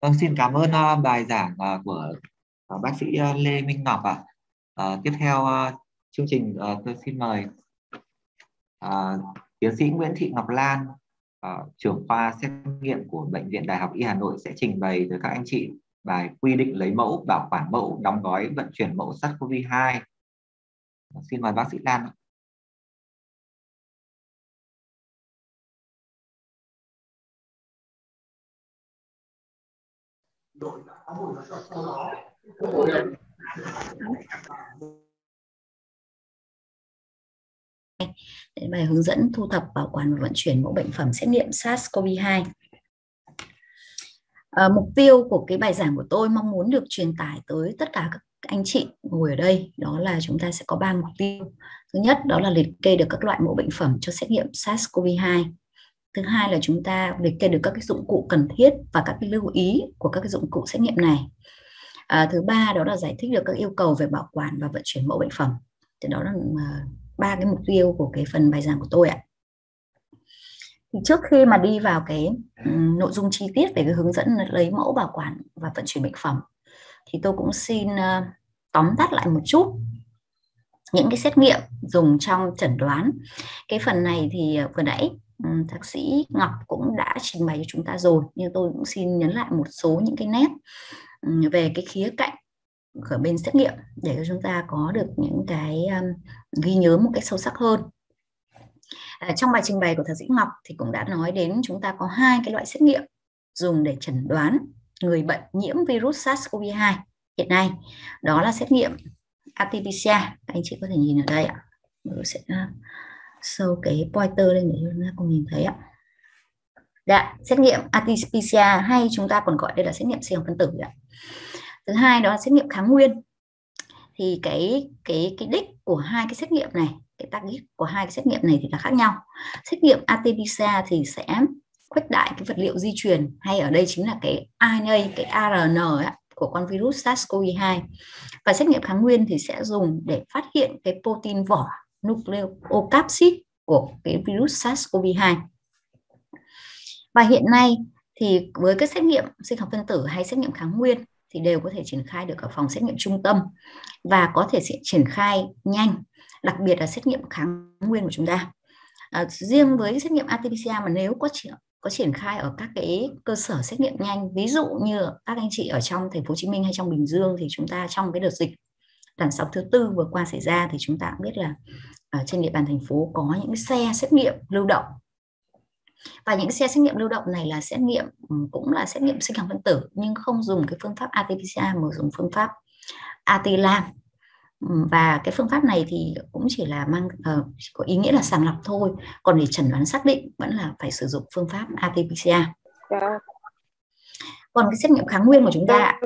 Vâng, xin cảm ơn bài giảng của bác sĩ Lê Minh Ngọc ạ. Tiếp theo chương trình tôi xin mời tiến sĩ Nguyễn Thị Ngọc Lan, trưởng khoa xét nghiệm của Bệnh viện Đại học Y Hà Nội sẽ trình bày tới các anh chị bài quy định lấy mẫu, bảo quản mẫu, đóng gói, vận chuyển mẫu SARS-CoV-2. Xin mời bác sĩ Lan. Bài hướng dẫn thu thập, bảo quản và vận chuyển mẫu bệnh phẩm xét nghiệm SARS-CoV-2. Mục tiêu của cái bài giảng của tôi mong muốn được truyền tải tới tất cả các anh chị ngồi ở đây, đó là chúng ta sẽ có 3 mục tiêu. Thứ nhất, đó là liệt kê được các loại mẫu bệnh phẩm cho xét nghiệm SARS-CoV-2. Thứ hai là chúng ta liệt kê được các cái dụng cụ cần thiết và các cái lưu ý của các cái dụng cụ xét nghiệm này. Thứ ba, đó là giải thích được các yêu cầu về bảo quản và vận chuyển mẫu bệnh phẩm. Thì đó là 3 cái mục tiêu của cái phần bài giảng của tôi ạ. Thì trước khi mà đi vào cái nội dung chi tiết về cái hướng dẫn lấy mẫu, bảo quản và vận chuyển bệnh phẩm, thì tôi cũng xin tóm tắt lại một chút những cái xét nghiệm dùng trong chẩn đoán. Cái phần này thì vừa nãy thạc sĩ Ngọc cũng đã trình bày cho chúng ta rồi, nhưng tôi cũng xin nhấn lại một số những cái nét về cái khía cạnh ở bên xét nghiệm để cho chúng ta có được những cái ghi nhớ một cách sâu sắc hơn. Trong bài trình bày của thạc sĩ Ngọc thì cũng đã nói đến chúng ta có 2 cái loại xét nghiệm dùng để chẩn đoán người bệnh nhiễm virus SARS-CoV-2 hiện nay. Đó là xét nghiệm RT-PCR. Các anh chị có thể nhìn ở đây ạ. Tôi sẽ show cái pointer lên để chúng ta cùng nhìn thấy ạ. Dạ, xét nghiệm RT-PCR hay chúng ta còn gọi đây là xét nghiệm siêu phân tử ạ. Thứ hai đó là xét nghiệm kháng nguyên. Thì cái đích của 2 cái xét nghiệm này, cái target của 2 cái xét nghiệm này thì là khác nhau. Xét nghiệm RT-PCR thì sẽ khuếch đại cái vật liệu di truyền, hay ở đây chính là cái RNA, cái ARN ấy, của con virus SARS-CoV-2. Và xét nghiệm kháng nguyên thì sẽ dùng để phát hiện cái protein vỏ nucleocapsid của cái virus SARS-CoV-2. Và hiện nay thì với cái xét nghiệm sinh học phân tử hay xét nghiệm kháng nguyên thì đều có thể triển khai được ở phòng xét nghiệm trung tâm và có thể sẽ triển khai nhanh, đặc biệt là xét nghiệm kháng nguyên của chúng ta. Riêng với xét nghiệm RT-PCR mà nếu có triển khai ở các cái cơ sở xét nghiệm nhanh, ví dụ như các anh chị ở trong thành phố Hồ Chí Minh hay trong Bình Dương, thì chúng ta trong cái đợt dịch làn sóng thứ 4 vừa qua xảy ra thì chúng ta cũng biết là ở trên địa bàn thành phố có những cái xe xét nghiệm lưu động. Và những xe xét nghiệm lưu động này là xét nghiệm cũng là xét nghiệm sinh học phân tử nhưng không dùng cái phương pháp RT-PCR mà dùng phương pháp AT-Lam. Và cái phương pháp này thì cũng chỉ là chỉ có ý nghĩa là sàng lọc thôi, còn để chẩn đoán xác định vẫn là phải sử dụng phương pháp RT-PCR. Còn cái xét nghiệm kháng nguyên của chúng ta,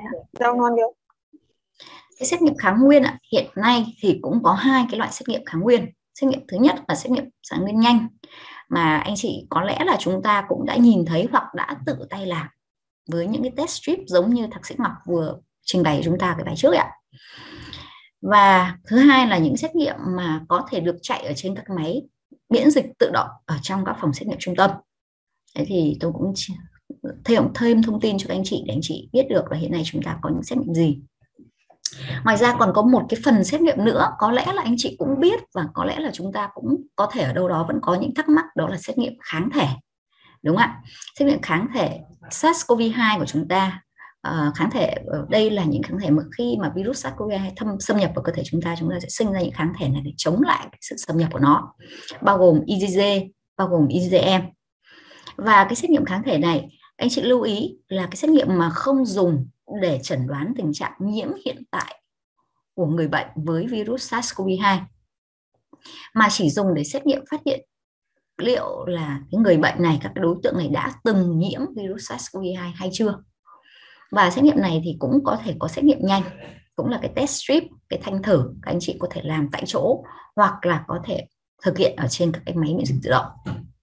cái xét nghiệm kháng nguyên hiện nay thì cũng có 2 cái loại xét nghiệm kháng nguyên. Xét nghiệm thứ nhất là xét nghiệm kháng nguyên nhanh, mà anh chị có lẽ là chúng ta cũng đã nhìn thấy hoặc đã tự tay làm với những cái test strip giống như thạc sĩ Ngọc vừa trình bày chúng ta cái bài trước ạ. Và thứ hai là những xét nghiệm mà có thể được chạy ở trên các máy miễn dịch tự động ở trong các phòng xét nghiệm trung tâm. Thế thì tôi cũng thêm thông tin cho các anh chị để anh chị biết được là hiện nay chúng ta có những xét nghiệm gì. Ngoài ra còn có một cái phần xét nghiệm nữa có lẽ là anh chị cũng biết và có lẽ là chúng ta cũng có thể ở đâu đó vẫn có những thắc mắc, đó là xét nghiệm kháng thể. Đúng ạ? Xét nghiệm kháng thể SARS-CoV-2 của chúng ta. Kháng thể ở đây là những kháng thể mà khi mà virus SARS-CoV-2 xâm nhập vào cơ thể chúng ta sẽ sinh ra những kháng thể này để chống lại sự xâm nhập của nó, bao gồm IgG, bao gồm IgM. Và cái xét nghiệm kháng thể này anh chị lưu ý là cái xét nghiệm mà không dùng để chẩn đoán tình trạng nhiễm hiện tại của người bệnh với virus SARS-CoV-2, mà chỉ dùng để xét nghiệm phát hiện liệu là cái người bệnh này, các cái đối tượng này đã từng nhiễm virus SARS-CoV-2 hay chưa. Và xét nghiệm này thì cũng có thể có xét nghiệm nhanh, cũng là cái test strip, cái thanh thử các anh chị có thể làm tại chỗ hoặc là có thể thực hiện ở trên các cái máy miễn dịch tự động.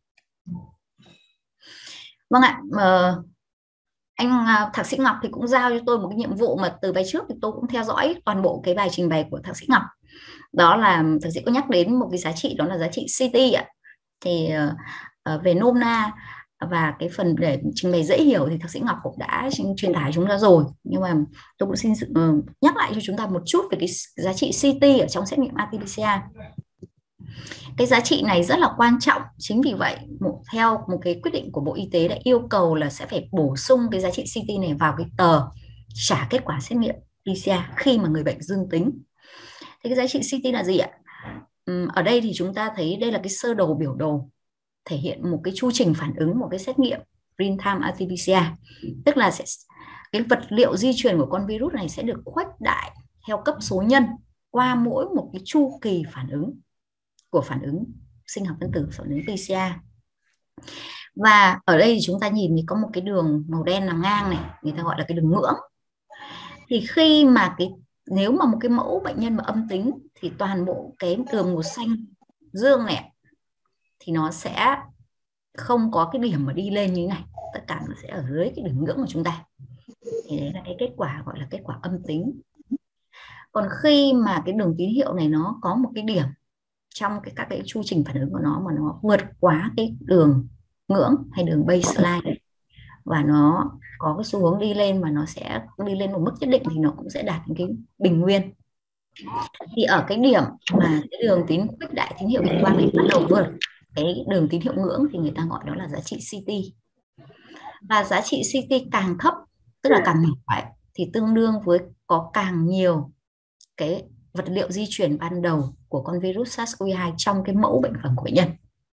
Vâng ạ, anh thạc sĩ Ngọc thì cũng giao cho tôi một cái nhiệm vụ mà từ bài trước thì tôi cũng theo dõi toàn bộ cái bài trình bày của thạc sĩ Ngọc. Đó là thạc sĩ có nhắc đến một cái giá trị, đó là giá trị CT ạ. Thì về nôm na và cái phần để trình bày dễ hiểu thì thạc sĩ Ngọc cũng đã truyền tải chúng ta rồi, nhưng mà tôi cũng xin nhắc lại cho chúng ta một chút về cái giá trị CT ở trong xét nghiệm RT-PCR. Cái giá trị này rất là quan trọng, chính vì vậy theo một cái quyết định của Bộ Y tế đã yêu cầu là sẽ phải bổ sung cái giá trị CT này vào cái tờ trả kết quả xét nghiệm PCR khi mà người bệnh dương tính. Thế cái giá trị CT là gì ạ? Ở đây thì chúng ta thấy đây là cái sơ đồ biểu đồ thể hiện một cái chu trình phản ứng một cái xét nghiệm real time RT-PCR, tức là cái vật liệu di truyền của con virus này sẽ được khuếch đại theo cấp số nhân qua mỗi một cái chu kỳ phản ứng của phản ứng sinh học phân tử, phản ứng PCR. Và ở đây thì chúng ta nhìn thì có một cái đường màu đen nằm ngang này, người ta gọi là cái đường ngưỡng. Thì khi mà nếu mà một cái mẫu bệnh nhân mà âm tính thì toàn bộ cái đường màu xanh dương này thì nó sẽ không có cái điểm mà đi lên như thế này, tất cả nó sẽ ở dưới cái đường ngưỡng của chúng ta. Thì đấy là cái kết quả gọi là kết quả âm tính. Còn khi mà cái đường tín hiệu này nó có một cái điểm trong các cái chu trình phản ứng của nó mà nó vượt quá cái đường ngưỡng hay đường baseline và nó có cái xu hướng đi lên, mà nó sẽ đi lên một mức nhất định thì nó cũng sẽ đạt đến cái bình nguyên. Thì ở cái điểm mà cái đường khuếch đại tín hiệu bình quang này bắt đầu vượt cái đường tín hiệu ngưỡng thì người ta gọi đó là giá trị CT. Và giá trị CT càng thấp, tức là càng nhỏ, thì tương đương với có càng nhiều cái vật liệu di truyền ban đầu của con virus SARS-CoV-2 trong cái mẫu bệnh phẩm của bệnh nhân.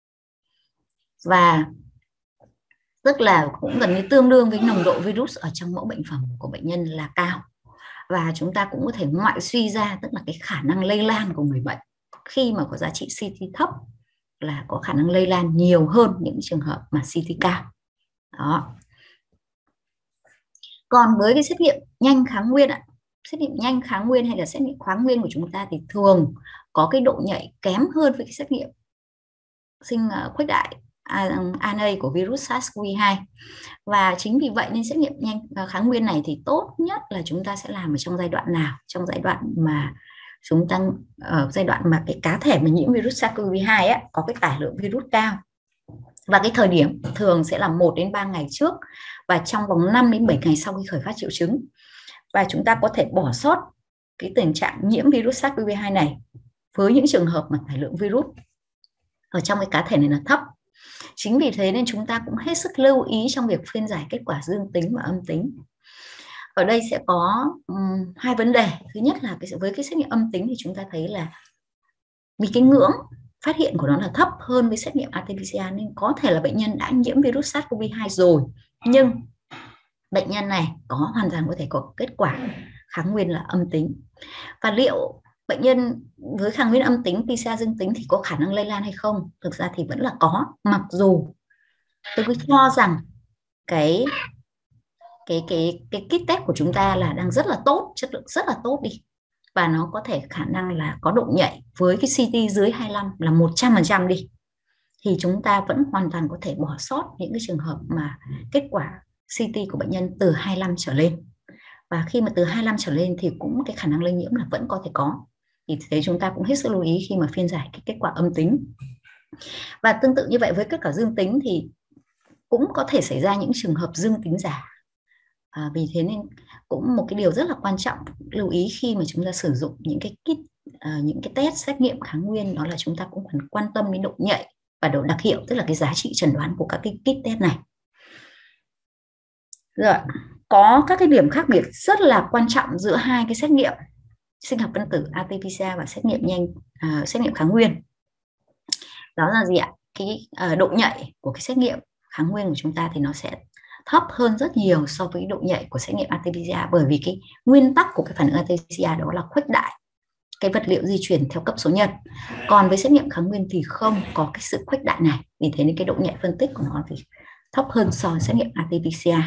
Và tức là cũng gần như tương đương với nồng độ virus ở trong mẫu bệnh phẩm của bệnh nhân là cao. Và chúng ta cũng có thể ngoại suy ra, tức là cái khả năng lây lan của người bệnh khi mà có giá trị CT thấp là có khả năng lây lan nhiều hơn những trường hợp mà CT cao. Đó. Còn với cái xét nghiệm nhanh kháng nguyên ạ, xét nghiệm nhanh kháng nguyên hay là xét nghiệm kháng nguyên của chúng ta thì thường có cái độ nhạy kém hơn với cái xét nghiệm khuếch đại RNA của virus SARS-CoV-2. Và chính vì vậy nên xét nghiệm nhanh kháng nguyên này thì tốt nhất là chúng ta sẽ làm ở trong giai đoạn nào? Trong giai đoạn mà chúng ta ở giai đoạn mà cái cá thể mà nhiễm virus SARS-CoV-2 á, có cái tải lượng virus cao. Và cái thời điểm thường sẽ là 1 đến 3 ngày trước và trong vòng 5 đến 7 ngày sau khi khởi phát triệu chứng. Và chúng ta có thể bỏ sót cái tình trạng nhiễm virus SARS-CoV-2 này với những trường hợp mà tải lượng virus ở trong cái cá thể này là thấp. Chính vì thế nên chúng ta cũng hết sức lưu ý trong việc phiên giải kết quả dương tính và âm tính. Ở đây sẽ có hai vấn đề. Thứ nhất là với cái xét nghiệm âm tính thì chúng ta thấy là vì cái ngưỡng phát hiện của nó là thấp hơn với xét nghiệm RT-PCR nên có thể là bệnh nhân đã nhiễm virus SARS-CoV-2 rồi, nhưng bệnh nhân này hoàn toàn có thể có kết quả kháng nguyên là âm tính. Và liệu bệnh nhân với kháng nguyên âm tính, PCR dương tính thì có khả năng lây lan hay không? Thực ra thì vẫn là có, mặc dù tôi cứ cho rằng cái kit test của chúng ta là đang rất là tốt, chất lượng rất là tốt đi, và nó có thể khả năng là có độ nhạy với cái CT dưới 25 là 100% đi, thì chúng ta vẫn hoàn toàn có thể bỏ sót những cái trường hợp mà kết quả CT của bệnh nhân từ 25 trở lên. Và khi mà từ 25 trở lên thì cũng cái khả năng lây nhiễm là vẫn có thể có. Thì thế chúng ta cũng hết sức lưu ý khi mà phiên giải cái kết quả âm tính. Và tương tự như vậy với kết quả dương tính thì cũng có thể xảy ra những trường hợp dương tính giả. Vì thế nên cũng một cái điều rất là quan trọng lưu ý khi mà chúng ta sử dụng những cái kit, những cái test xét nghiệm kháng nguyên, đó là chúng ta cũng cần quan tâm đến độ nhạy và độ đặc hiệu, tức là cái giá trị chẩn đoán của các cái kit test này. Rồi, có các cái điểm khác biệt rất là quan trọng giữa hai cái xét nghiệm sinh học phân tử RT-PCR và xét nghiệm nhanh, xét nghiệm kháng nguyên. Đó là gì ạ? Cái độ nhạy của cái xét nghiệm kháng nguyên của chúng ta thì nó sẽ thấp hơn rất nhiều so với độ nhạy của xét nghiệm RT-PCR, bởi vì cái nguyên tắc của cái phản ứng RT-PCR đó là khuếch đại cái vật liệu di chuyển theo cấp số nhân. Còn với xét nghiệm kháng nguyên thì không có cái sự khuếch đại này, vì thế nên cái độ nhạy phân tích của nó thì thấp hơn so với xét nghiệm RT-PCR.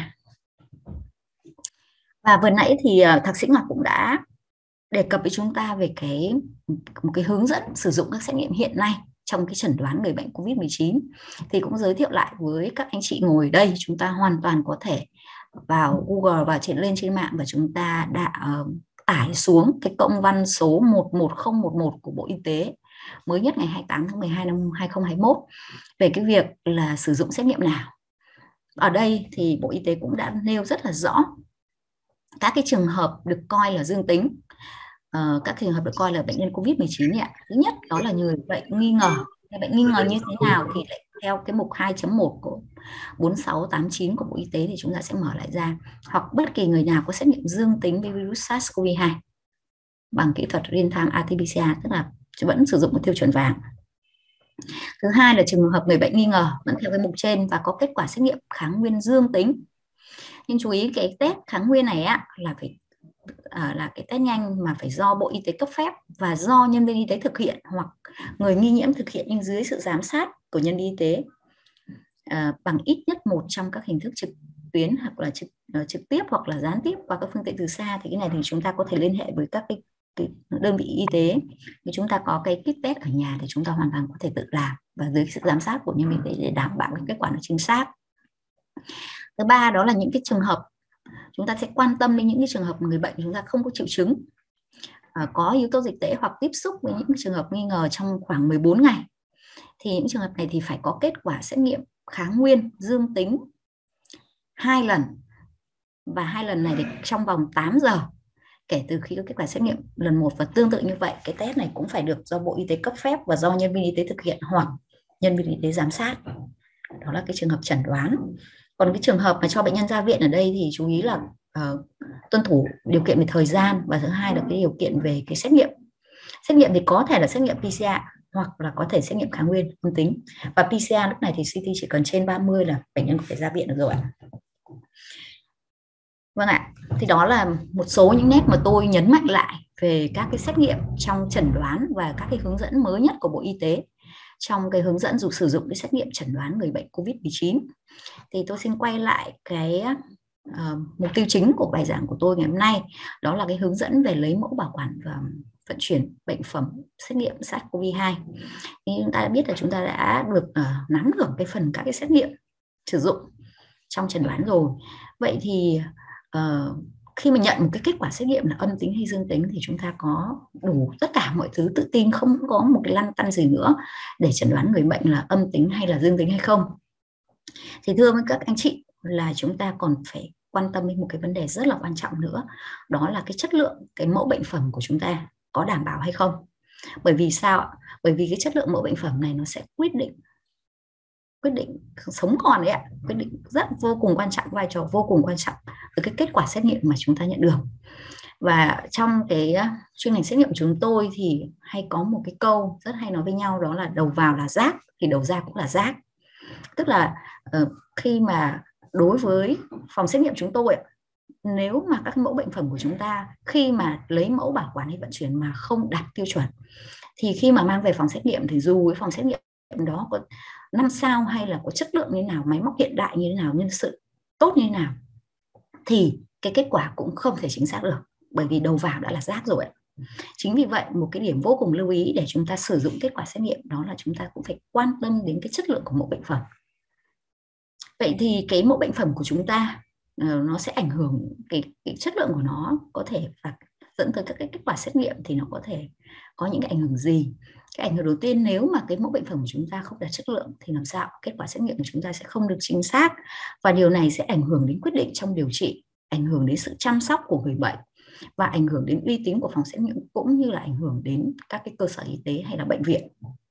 Và vừa nãy thì thạc sĩ Ngọc cũng đã đề cập với chúng ta về một cái hướng dẫn sử dụng các xét nghiệm hiện nay trong cái chẩn đoán người bệnh COVID-19. Thì cũng giới thiệu lại với các anh chị ngồi đây, chúng ta hoàn toàn có thể vào Google và lên trên mạng và chúng ta đã tải xuống cái công văn số 11011 của Bộ Y tế mới nhất ngày 28 tháng 12 năm 2021 về cái việc là sử dụng xét nghiệm nào. ở đây thì Bộ Y tế cũng đã nêu rất là rõ các cái trường hợp được coi là dương tính. Các trường hợp được coi là bệnh nhân COVID-19 ạ. Thứ nhất đó là người bệnh nghi ngờ. Bệnh nghi ngờ như thế nào thì lại theo cái mục 2.1 của 4689 của Bộ Y tế thì chúng ta sẽ mở lại ra, hoặc bất kỳ người nào có xét nghiệm dương tính với virus SARS-CoV-2 bằng kỹ thuật real-time RT-PCR, tức là vẫn sử dụng một tiêu chuẩn vàng. Thứ hai là trường hợp người bệnh nghi ngờ vẫn theo cái mục trên và có kết quả xét nghiệm kháng nguyên dương tính. Nhưng chú ý cái test kháng nguyên này á là phải là cái test nhanh mà phải do Bộ Y tế cấp phép và do nhân viên y tế thực hiện hoặc người nghi nhiễm thực hiện, nhưng dưới sự giám sát của nhân viên y tế bằng ít nhất một trong các hình thức trực tuyến hoặc là trực tiếp hoặc là gián tiếp qua các phương tiện từ xa. Thì cái này thì chúng ta có thể liên hệ với các cái đơn vị y tế. Nếu chúng ta có cái kit test ở nhà thì chúng ta hoàn toàn có thể tự làm và dưới sự giám sát của nhân viên y tế để đảm bảo kết quả nó chính xác. Thứ ba đó là những cái trường hợp chúng ta sẽ quan tâm đến những cái trường hợp người bệnh chúng ta không có triệu chứng, có yếu tố dịch tễ hoặc tiếp xúc với những trường hợp nghi ngờ trong khoảng 14 ngày. Thì những trường hợp này thì phải có kết quả xét nghiệm kháng nguyên dương tính 2 lần, và 2 lần này thì trong vòng 8 giờ kể từ khi có kết quả xét nghiệm lần 1. Và tương tự như vậy, cái test này cũng phải được do Bộ Y tế cấp phép và do nhân viên y tế thực hiện hoặc nhân viên y tế giám sát. Đó là cái trường hợp chẩn đoán. Còn cái trường hợp mà cho bệnh nhân ra viện ở đây thì chú ý là tuân thủ điều kiện về thời gian, và thứ hai là cái điều kiện về cái xét nghiệm. Xét nghiệm thì có thể là xét nghiệm PCR hoặc là có thể xét nghiệm kháng nguyên âm tính. Và PCR lúc này thì CT chỉ cần trên 30 là bệnh nhân có thể ra viện được rồi ạ. Vâng ạ, thì đó là một số những nét mà tôi nhấn mạnh lại về các cái xét nghiệm trong chẩn đoán và các cái hướng dẫn mới nhất của Bộ Y tế trong cái hướng dẫn sử dụng cái xét nghiệm chẩn đoán người bệnh COVID-19. Thì tôi xin quay lại cái mục tiêu chính của bài giảng của tôi ngày hôm nay, đó là cái hướng dẫn về lấy mẫu, bảo quản và vận chuyển bệnh phẩm xét nghiệm SARS-CoV-2. Thì chúng ta đã biết là chúng ta đã được nắm được cái phần các cái xét nghiệm sử dụng trong chẩn đoán rồi. Vậy thì khi mà nhận một cái kết quả xét nghiệm là âm tính hay dương tính thì chúng ta có đủ tất cả mọi thứ tự tin, không có một cái lăn tăn gì nữa để chẩn đoán người bệnh là âm tính hay là dương tính hay không. Thì thưa với các anh chị là chúng ta còn phải quan tâm đến một cái vấn đề rất là quan trọng nữa, đó là cái chất lượng cái mẫu bệnh phẩm của chúng ta có đảm bảo hay không. Bởi vì sao? Bởi vì cái chất lượng mẫu bệnh phẩm này nó sẽ quyết định sống còn đấy ạ, quyết định rất vô cùng quan trọng, vai trò vô cùng quan trọng với cái kết quả xét nghiệm mà chúng ta nhận được. Và trong cái chuyên ngành xét nghiệm của chúng tôi thì hay có một cái câu rất hay nói với nhau, đó là đầu vào là rác thì đầu ra cũng là rác. Tức là khi mà đối với phòng xét nghiệm chúng tôi, nếu mà các mẫu bệnh phẩm của chúng ta khi mà lấy mẫu, bảo quản hay vận chuyển mà không đạt tiêu chuẩn, thì khi mà mang về phòng xét nghiệm thì dù cái phòng xét nghiệm đó có 5 sao hay là có chất lượng như nào, máy móc hiện đại như thế nào, nhân sự tốt như thế nào, thì cái kết quả cũng không thể chính xác được, bởi vì đầu vào đã là rác rồi. Chính vì vậy một cái điểm vô cùng lưu ý để chúng ta sử dụng kết quả xét nghiệm đó là chúng ta cũng phải quan tâm đến cái chất lượng của mẫu bệnh phẩm. Vậy thì cái mẫu bệnh phẩm của chúng ta nó sẽ ảnh hưởng cái chất lượng của nó, có thể và dẫn tới các cái kết quả xét nghiệm thì nó có thể có những cái ảnh hưởng gì. Cái ảnh hưởng đầu tiên, nếu mà cái mẫu bệnh phẩm của chúng ta không đạt chất lượng thì làm sao kết quả xét nghiệm của chúng ta sẽ không được chính xác, và điều này sẽ ảnh hưởng đến quyết định trong điều trị, ảnh hưởng đến sự chăm sóc của người bệnh và ảnh hưởng đến uy tín của phòng xét nghiệm, cũng như là ảnh hưởng đến các cái cơ sở y tế hay là bệnh viện.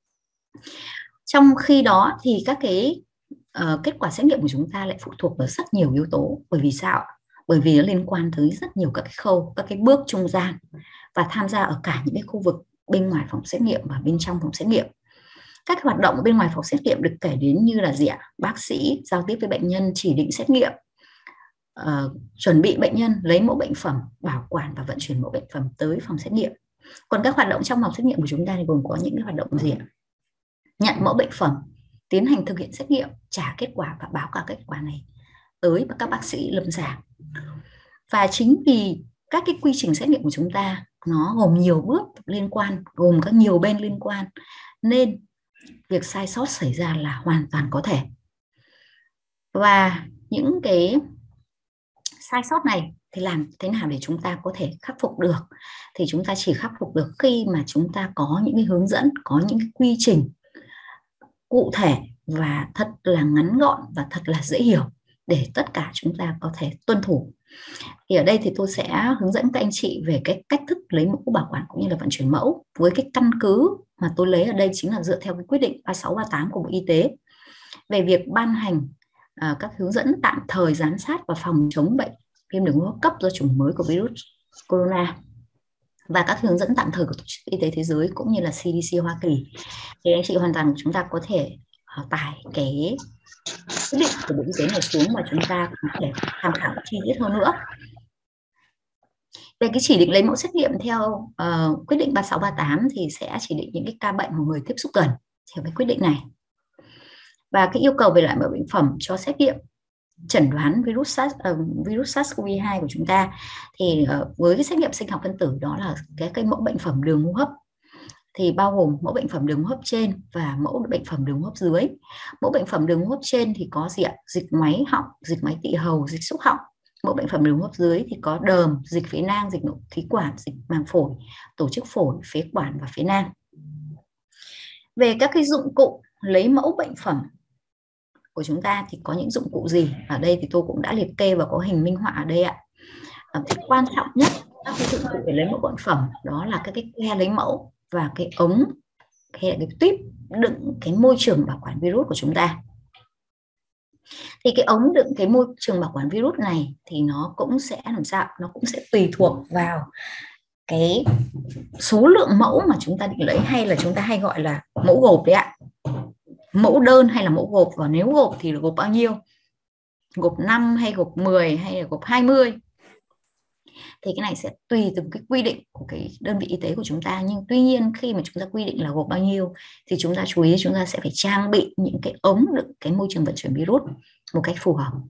Trong khi đó thì các cái kết quả xét nghiệm của chúng ta lại phụ thuộc vào rất nhiều yếu tố. Bởi vì sao? Bởi vì nó liên quan tới rất nhiều các cái khâu, các cái bước trung gian và tham gia ở cả những cái khu vực bên ngoài phòng xét nghiệm và bên trong phòng xét nghiệm. Các hoạt động bên ngoài phòng xét nghiệm được kể đến như là gì ạ? Bác sĩ giao tiếp với bệnh nhân, chỉ định xét nghiệm, chuẩn bị bệnh nhân, lấy mẫu bệnh phẩm, bảo quản và vận chuyển mẫu bệnh phẩm tới phòng xét nghiệm. Còn các hoạt động trong phòng xét nghiệm của chúng ta thì gồm có những cái hoạt động gì ạ? Nhận mẫu bệnh phẩm, tiến hành thực hiện xét nghiệm, trả kết quả và báo cáo kết quả này tới các bác sĩ lâm sàng. Và chính vì các cái quy trình xét nghiệm của chúng ta nó gồm nhiều bước liên quan, gồm các nhiều bên liên quan, nên việc sai sót xảy ra là hoàn toàn có thể. Và những cái sai sót này thì làm thế nào để chúng ta có thể khắc phục được? Thì chúng ta chỉ khắc phục được khi mà chúng ta có những cái hướng dẫn, có những cái quy trình cụ thể và thật là ngắn gọn và thật là dễ hiểu để tất cả chúng ta có thể tuân thủ. Thì ở đây thì tôi sẽ hướng dẫn các anh chị về cái cách thức lấy mẫu, bảo quản cũng như là vận chuyển mẫu, với cái căn cứ mà tôi lấy ở đây chính là dựa theo cái quyết định 3638 của Bộ Y tế về việc ban hành các hướng dẫn tạm thời giám sát và phòng chống bệnh viêm đường hô hấp cấp do chủng mới của virus corona, và các hướng dẫn tạm thời của Tổ chức Y tế Thế giới cũng như là CDC Hoa Kỳ. Thì anh chị hoàn toàn chúng ta có thể tải cái quyết định của Bộ Y tế này xuống và chúng ta có thể tham khảo chi tiết hơn nữa. Về cái chỉ định lấy mẫu xét nghiệm theo quyết định 3638 thì sẽ chỉ định những cái ca bệnh của người tiếp xúc gần theo cái quyết định này. Và cái yêu cầu về loại mẫu bệnh phẩm cho xét nghiệm chẩn đoán virus SARS-CoV-2 của chúng ta thì với cái xét nghiệm sinh học phân tử, đó là cái mẫu bệnh phẩm đường hô hấp, thì bao gồm mẫu bệnh phẩm đường hô hấp trên và mẫu bệnh phẩm đường hô hấp dưới. Mẫu bệnh phẩm đường hô hấp trên thì có gì ạ? Dịch máy họng, dịch máy tỵ hầu, dịch xúc họng. Mẫu bệnh phẩm đường hô hấp dưới thì có đờm, dịch phế nang, dịch nội khí quản, dịch màng phổi, tổ chức phổi, phế quản và phế nang. Về các cái dụng cụ lấy mẫu bệnh phẩm của chúng ta thì có những dụng cụ gì? Ở đây thì tôi cũng đã liệt kê và có hình minh họa ở đây ạ. Thì quan trọng nhất các cái dụng cụ để lấy mẫu bệnh phẩm đó là các cái que lấy mẫu và cái ống hay là cái tuyếp đựng cái môi trường bảo quản virus của chúng ta. Thì cái ống đựng cái môi trường bảo quản virus này thì nó cũng sẽ làm sao? Nó cũng sẽ tùy thuộc vào cái số lượng mẫu mà chúng ta định lấy, hay là chúng ta hay gọi là mẫu gộp đấy ạ. Mẫu đơn hay là mẫu gộp, và nếu gộp thì gộp bao nhiêu? Gộp 5 hay gộp 10 hay là gộp 20? Thì cái này sẽ tùy từng cái quy định của cái đơn vị y tế của chúng ta. Nhưng tuy nhiên khi mà chúng ta quy định là gộp bao nhiêu thì chúng ta chú ý chúng ta sẽ phải trang bị những cái ống đựng cái môi trường vận chuyển virus một cách phù hợp.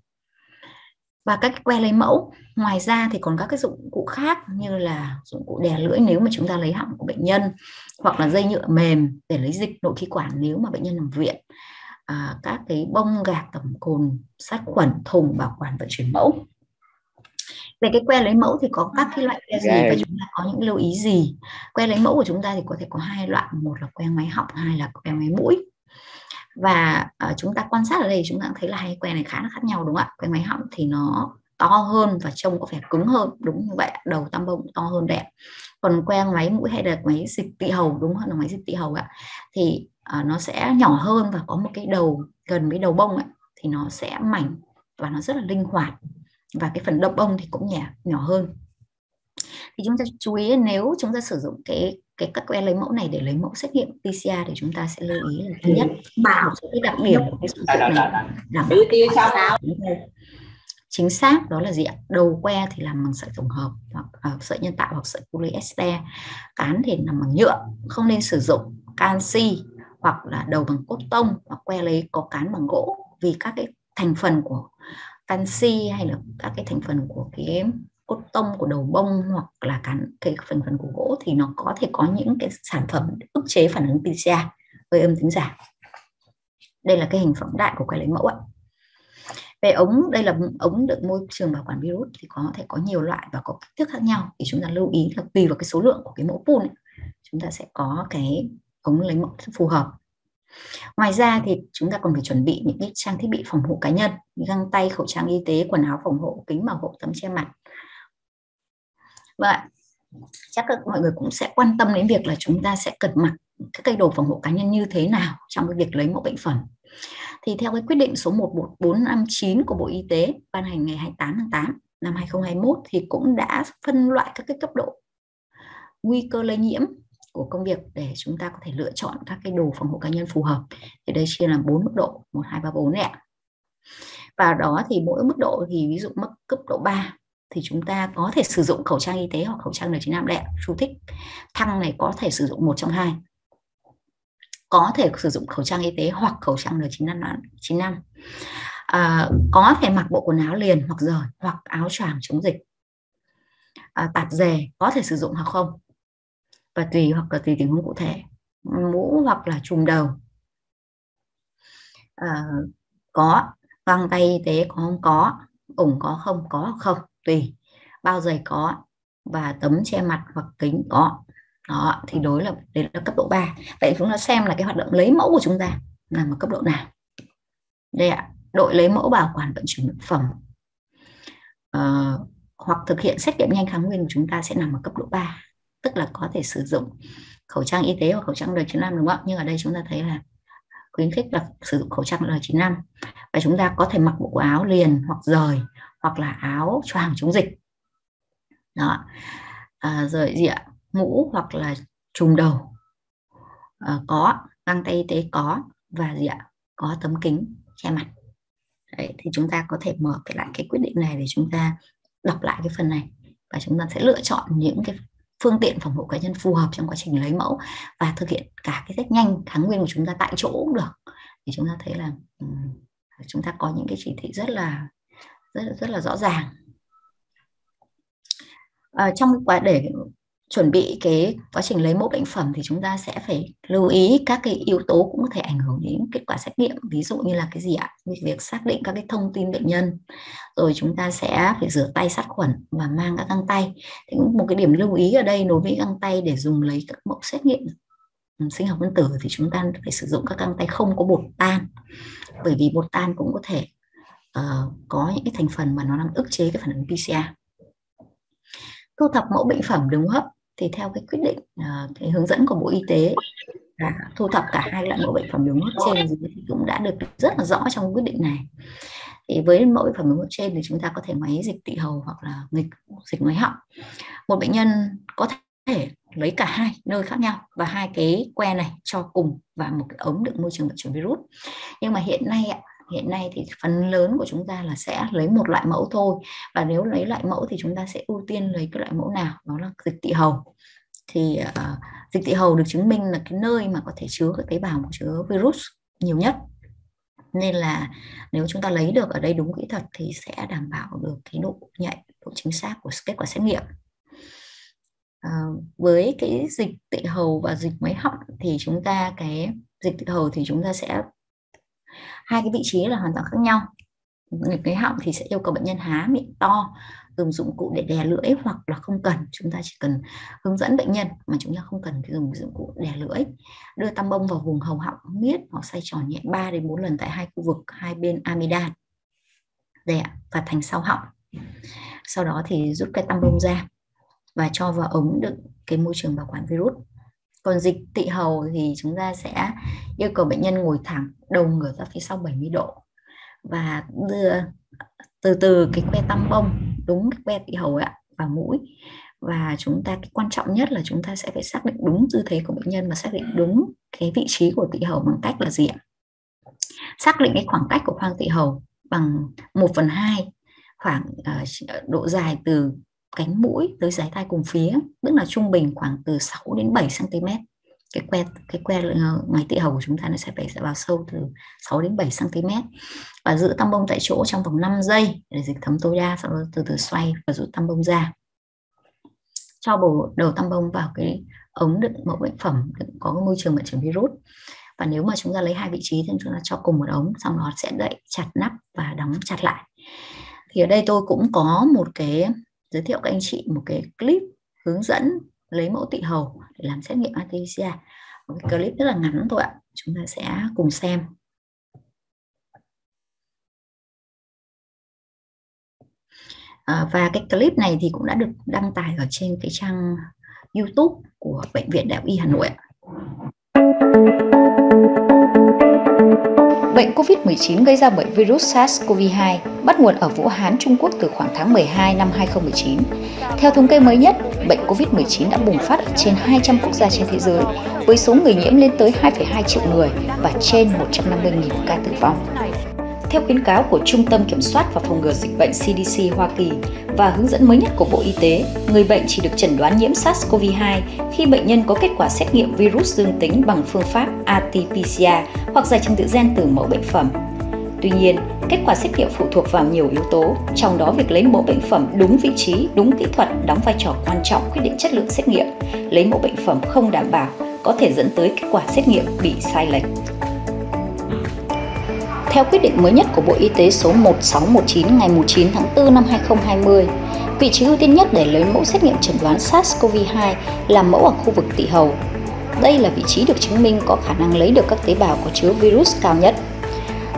Và các que lấy mẫu, ngoài ra thì còn các cái dụng cụ khác như là dụng cụ đè lưỡi nếu mà chúng ta lấy họng của bệnh nhân, hoặc là dây nhựa mềm để lấy dịch nội khí quản nếu mà bệnh nhân nằm viện, các cái bông gạc tẩm cồn, sát khuẩn, thùng bảo quản vận chuyển mẫu. Về cái que lấy mẫu thì có các cái loại que gì và chúng ta có những lưu ý gì? Que lấy mẫu của chúng ta thì có thể có hai loại, một là que ngoáy họng, hai là que ngoáy mũi. Và chúng ta quan sát ở đây chúng ta thấy là hai que này khá là khác nhau đúng không ạ? Que ngoáy họng thì nó to hơn và trông có vẻ cứng hơn, đúng như vậy, đầu tam bông to hơn đẹp. Còn que ngoáy mũi hay là ngoáy dịch tỵ hầu, đúng hơn là ngoáy dịch tỵ hầu ạ, thì nó sẽ nhỏ hơn và có một cái đầu gần với đầu bông ấy, thì nó sẽ mảnh và nó rất là linh hoạt, và cái phần đậm bông thì cũng nhỏ hơn. Thì chúng ta chú ý nếu chúng ta sử dụng các que lấy mẫu này để lấy mẫu xét nghiệm PCR thì chúng ta sẽ lưu ý là thứ nhất, một số cái đặc điểm của cái dụng cụ này đảm bảo chính xác, đó là gì ạ? Đầu que thì làm bằng sợi tổng hợp hoặc sợi nhân tạo hoặc sợi polyester, cán thì làm bằng nhựa, không nên sử dụng canxi hoặc là đầu bằng cốt tông, hoặc que lấy có cán bằng gỗ, vì các cái thành phần của canxi hay là các cái thành phần của cái cốt tông của đầu bông hoặc là cái thành phần của gỗ thì nó có thể có những cái sản phẩm ức chế phản ứng PCR gây âm tính giả. Đây là cái hình phóng đại của que lấy mẫu ạ. Về ống, đây là ống đựng môi trường bảo quản virus thì có thể có nhiều loại và có kích thước khác nhau, thì chúng ta lưu ý là tùy vào cái số lượng của cái mẫu pool ấy, chúng ta sẽ có cái ống lấy mẫu phù hợp. Ngoài ra thì chúng ta còn phải chuẩn bị những cái trang thiết bị phòng hộ cá nhân như găng tay, khẩu trang y tế, quần áo phòng hộ, kính bảo hộ, tấm che mặt. Vậy chắc mọi người cũng sẽ quan tâm đến việc là chúng ta sẽ cần mặc các cái đồ phòng hộ cá nhân như thế nào trong cái việc lấy mẫu bệnh phẩm. Thì theo cái quyết định số 11459 của Bộ Y tế ban hành ngày 28 tháng 8 năm 2021 thì cũng đã phân loại các cái cấp độ nguy cơ lây nhiễm của công việc để chúng ta có thể lựa chọn các cái đồ phòng hộ cá nhân phù hợp. Thì đây chia làm 4 mức độ, 1, 2, 3, 4 ạ. Và đó thì mỗi mức độ thì ví dụ mức cấp độ 3 thì chúng ta có thể sử dụng khẩu trang y tế hoặc khẩu trang N95 đẹp, chú thích. Thăng này có thể sử dụng một trong hai. Có thể sử dụng khẩu trang y tế hoặc khẩu trang N95. Có thể mặc bộ quần áo liền hoặc rời hoặc áo choàng chống dịch. Tạp dề có thể sử dụng hoặc không, và tùy tình huống cụ thể. Mũ hoặc là trùm đầu, có găng tay y tế có không có, ủng có không có hoặc không, tùy. Bao giày có, và tấm che mặt hoặc kính có. Đó thì đấy là cấp độ 3. Vậy chúng ta xem là cái hoạt động lấy mẫu của chúng ta nằm ở cấp độ nào. Đây ạ, đội lấy mẫu bảo quản vận chuyển thực phẩm hoặc thực hiện xét nghiệm nhanh kháng nguyên của chúng ta sẽ nằm ở cấp độ 3, tức là có thể sử dụng khẩu trang y tế hoặc khẩu trang N95 đúng không ạ? Nhưng ở đây chúng ta thấy là khuyến khích là sử dụng khẩu trang N95, và chúng ta có thể mặc bộ áo liền hoặc rời hoặc là áo choàng chống dịch đó, rồi gì ạ, mũ hoặc là trùm đầu có, găng tay y tế có, và gì ạ, có tấm kính che mặt. Đấy, thì chúng ta có thể mở lại cái quyết định này để chúng ta đọc lại cái phần này, và chúng ta sẽ lựa chọn những cái phương tiện phòng hộ cá nhân phù hợp trong quá trình lấy mẫu và thực hiện cả cái test nhanh kháng nguyên của chúng ta tại chỗ cũng được. Thì chúng ta thấy là chúng ta có những cái chỉ thị rất là rõ ràng. Trong để chuẩn bị cái quá trình lấy mẫu bệnh phẩm thì chúng ta sẽ phải lưu ý các cái yếu tố cũng có thể ảnh hưởng đến kết quả xét nghiệm, ví dụ như là cái gì ạ? Việc xác định các cái thông tin bệnh nhân, rồi chúng ta sẽ phải rửa tay sát khuẩn và mang các găng tay. Thì một cái điểm lưu ý ở đây đối với găng tay để dùng lấy các mẫu xét nghiệm sinh học phân tử thì chúng ta phải sử dụng các găng tay không có bột tan, bởi vì bột tan cũng có thể có những cái thành phần mà nó làm ức chế cái phản ứng PCR. Thu thập mẫu bệnh phẩm đường hô hấp thì theo cái quyết định, cái hướng dẫn của Bộ Y tế là thu thập cả hai loại mẫu bệnh phẩm đường hô hấp trên thì cũng đã được rất là rõ trong quyết định này. Thì với mẫu bệnh phẩm đường hô hấp trên thì chúng ta có thể máy dịch tỵ hầu hoặc là dịch ngoái họng. Một bệnh nhân có thể lấy cả hai nơi khác nhau và hai cái que này cho cùng vào một cái ống đựng môi trường vận chuyển virus. Nhưng mà hiện nay thì phần lớn của chúng ta là sẽ lấy một loại mẫu thôi, và nếu lấy loại mẫu thì chúng ta sẽ ưu tiên lấy cái loại mẫu nào, đó là dịch tỵ hầu. Thì dịch tỵ hầu được chứng minh là cái nơi mà có thể chứa các tế bào chứa virus nhiều nhất, nên là nếu chúng ta lấy được ở đây đúng kỹ thuật thì sẽ đảm bảo được cái độ nhạy, độ chính xác của kết quả xét nghiệm. Với cái dịch tỵ hầu và dịch ngoái họng thì chúng ta dịch tỵ hầu thì chúng ta sẽ hai cái vị trí là hoàn toàn khác nhau. Dịch ngoái họng thì sẽ yêu cầu bệnh nhân há miệng to, dùng dụng cụ để đè lưỡi, hoặc là không cần, chúng ta chỉ cần hướng dẫn bệnh nhân mà chúng ta không cần dùng dụng cụ đè lưỡi. Đưa tăm bông vào vùng hầu họng miết hoặc xoay tròn nhẹ 3 đến 4 lần tại hai khu vực hai bên amidan và thành sau họng. Sau đó thì rút cái tăm bông ra và cho vào ống đựng cái môi trường bảo quản virus. Còn dịch tỵ hầu thì chúng ta sẽ yêu cầu bệnh nhân ngồi thẳng, đầu ngửa ra phía sau 70 độ và đưa từ cái que tăm bông đúng cái que tỵ hầu vào mũi. Và chúng ta, cái quan trọng nhất là chúng ta sẽ phải xác định đúng tư thế của bệnh nhân và xác định đúng cái vị trí của tỵ hầu bằng cách là gì ạ? Xác định cái khoảng cách của khoang tỵ hầu bằng 1/2 khoảng độ dài từ cánh mũi tới dái tai cùng phía, tức là trung bình khoảng từ 6 đến 7 cm. Cái que ngoài tỵ hầu của chúng ta nó sẽ phải vào sâu từ 6 đến 7 cm. Và giữ tăm bông tại chỗ trong vòng 5 giây để dịch thấm tối đa, sau đó từ từ xoay và rút tăm bông ra. Cho đầu tăm bông vào cái ống đựng mẫu bệnh phẩm có cái môi trường vận chuyển virus. Và nếu mà chúng ta lấy hai vị trí thì chúng ta cho cùng một ống, sau đó sẽ đậy chặt nắp và đóng chặt lại. Thì ở đây tôi cũng có một cái giới thiệu các anh chị một cái clip hướng dẫn lấy mẫu tỵ hầu để làm xét nghiệm RT-PCR. Một cái clip rất là ngắn thôi ạ, chúng ta sẽ cùng xem. Và cái clip này thì cũng đã được đăng tải ở trên cái trang YouTube của Bệnh viện Đại học Y Hà Nội ạ. Bệnh COVID-19 gây ra bởi virus SARS-CoV-2 bắt nguồn ở Vũ Hán, Trung Quốc từ khoảng tháng 12 năm 2019. Theo thống kê mới nhất, bệnh COVID-19 đã bùng phát ở trên 200 quốc gia trên thế giới, với số người nhiễm lên tới 2,2 triệu người và trên 150.000 ca tử vong. Theo khuyến cáo của Trung tâm Kiểm soát và Phòng ngừa Dịch bệnh CDC Hoa Kỳ và hướng dẫn mới nhất của Bộ Y tế, người bệnh chỉ được chẩn đoán nhiễm SARS-CoV-2 khi bệnh nhân có kết quả xét nghiệm virus dương tính bằng phương pháp RT-PCR hoặc giải trình tự gen từ mẫu bệnh phẩm. Tuy nhiên, kết quả xét nghiệm phụ thuộc vào nhiều yếu tố, trong đó việc lấy mẫu bệnh phẩm đúng vị trí, đúng kỹ thuật đóng vai trò quan trọng quyết định chất lượng xét nghiệm. Lấy mẫu bệnh phẩm không đảm bảo có thể dẫn tới kết quả xét nghiệm bị sai lệch. Theo quyết định mới nhất của Bộ Y tế số 1619 ngày 9 tháng 4 năm 2020, vị trí ưu tiên nhất để lấy mẫu xét nghiệm chẩn đoán SARS-CoV-2 là mẫu ở khu vực tỵ hầu. Đây là vị trí được chứng minh có khả năng lấy được các tế bào có chứa virus cao nhất.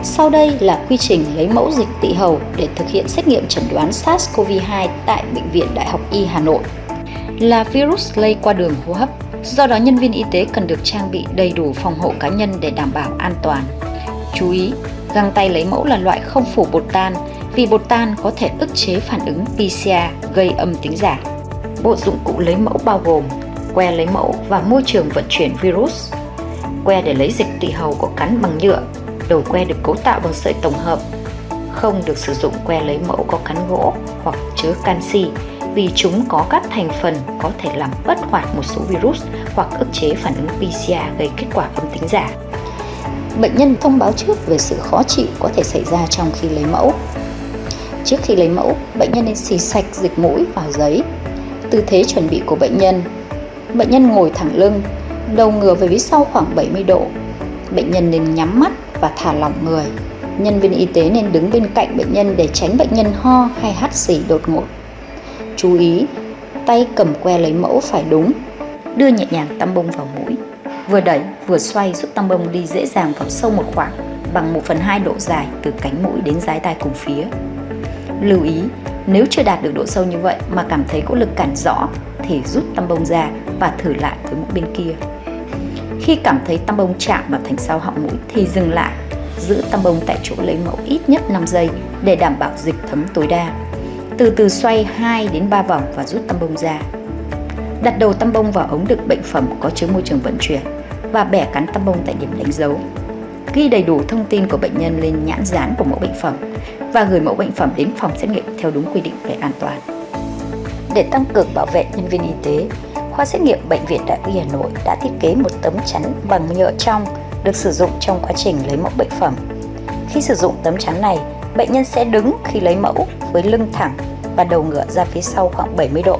Sau đây là quy trình lấy mẫu dịch tỵ hầu để thực hiện xét nghiệm chẩn đoán SARS-CoV-2 tại Bệnh viện Đại học Y Hà Nội. Là virus lây qua đường hô hấp, do đó nhân viên y tế cần được trang bị đầy đủ phòng hộ cá nhân để đảm bảo an toàn. Chú ý, găng tay lấy mẫu là loại không phủ bột tan vì bột tan có thể ức chế phản ứng PCR gây âm tính giả. Bộ dụng cụ lấy mẫu bao gồm que lấy mẫu và môi trường vận chuyển virus. Que để lấy dịch tỵ hầu có cán bằng nhựa, đầu que được cấu tạo bằng sợi tổng hợp. Không được sử dụng que lấy mẫu có cán gỗ hoặc chứa canxi vì chúng có các thành phần có thể làm bất hoạt một số virus hoặc ức chế phản ứng PCR gây kết quả âm tính giả. Bệnh nhân thông báo trước về sự khó chịu có thể xảy ra trong khi lấy mẫu. Trước khi lấy mẫu, bệnh nhân nên xì sạch dịch mũi vào giấy. Tư thế chuẩn bị của bệnh nhân ngồi thẳng lưng, đầu ngửa về phía sau khoảng 70 độ. Bệnh nhân nên nhắm mắt và thả lỏng người. Nhân viên y tế nên đứng bên cạnh bệnh nhân để tránh bệnh nhân ho hay hắt xì đột ngột. Chú ý, tay cầm que lấy mẫu phải đúng. Đưa nhẹ nhàng tăm bông vào mũi. Vừa đẩy vừa xoay giúp tăm bông đi dễ dàng vào sâu một khoảng bằng 1/2 độ dài từ cánh mũi đến dái tai cùng phía. Lưu ý, nếu chưa đạt được độ sâu như vậy mà cảm thấy có lực cản rõ thì rút tăm bông ra và thử lại với mũi bên kia. Khi cảm thấy tăm bông chạm vào thành sau họng mũi thì dừng lại, giữ tăm bông tại chỗ lấy mẫu ít nhất 5 giây để đảm bảo dịch thấm tối đa. Từ từ xoay 2 đến 3 vòng và rút tăm bông ra. Đặt đầu tăm bông vào ống đựng bệnh phẩm có chứa môi trường vận chuyển và bẻ cán tăm bông tại điểm đánh dấu. Ghi đầy đủ thông tin của bệnh nhân lên nhãn dán của mẫu bệnh phẩm và gửi mẫu bệnh phẩm đến phòng xét nghiệm theo đúng quy định về an toàn. Để tăng cường bảo vệ nhân viên y tế, khoa xét nghiệm Bệnh viện Đại học Y Hà Nội đã thiết kế một tấm chắn bằng nhựa trong được sử dụng trong quá trình lấy mẫu bệnh phẩm. Khi sử dụng tấm chắn này, bệnh nhân sẽ đứng khi lấy mẫu với lưng thẳng và đầu ngửa ra phía sau khoảng 70 độ.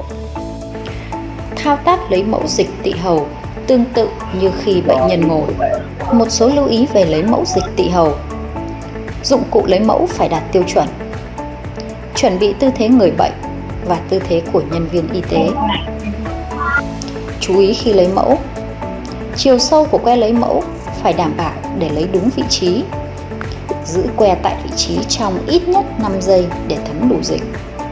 Thao tác lấy mẫu dịch tỵ hầu tương tự như khi bệnh nhân ngồi. Một số lưu ý về lấy mẫu dịch tỵ hầu. Dụng cụ lấy mẫu phải đạt tiêu chuẩn. Chuẩn bị tư thế người bệnh và tư thế của nhân viên y tế. Chú ý khi lấy mẫu. Chiều sâu của que lấy mẫu phải đảm bảo để lấy đúng vị trí. Giữ que tại vị trí trong ít nhất 5 giây để thấm đủ dịch.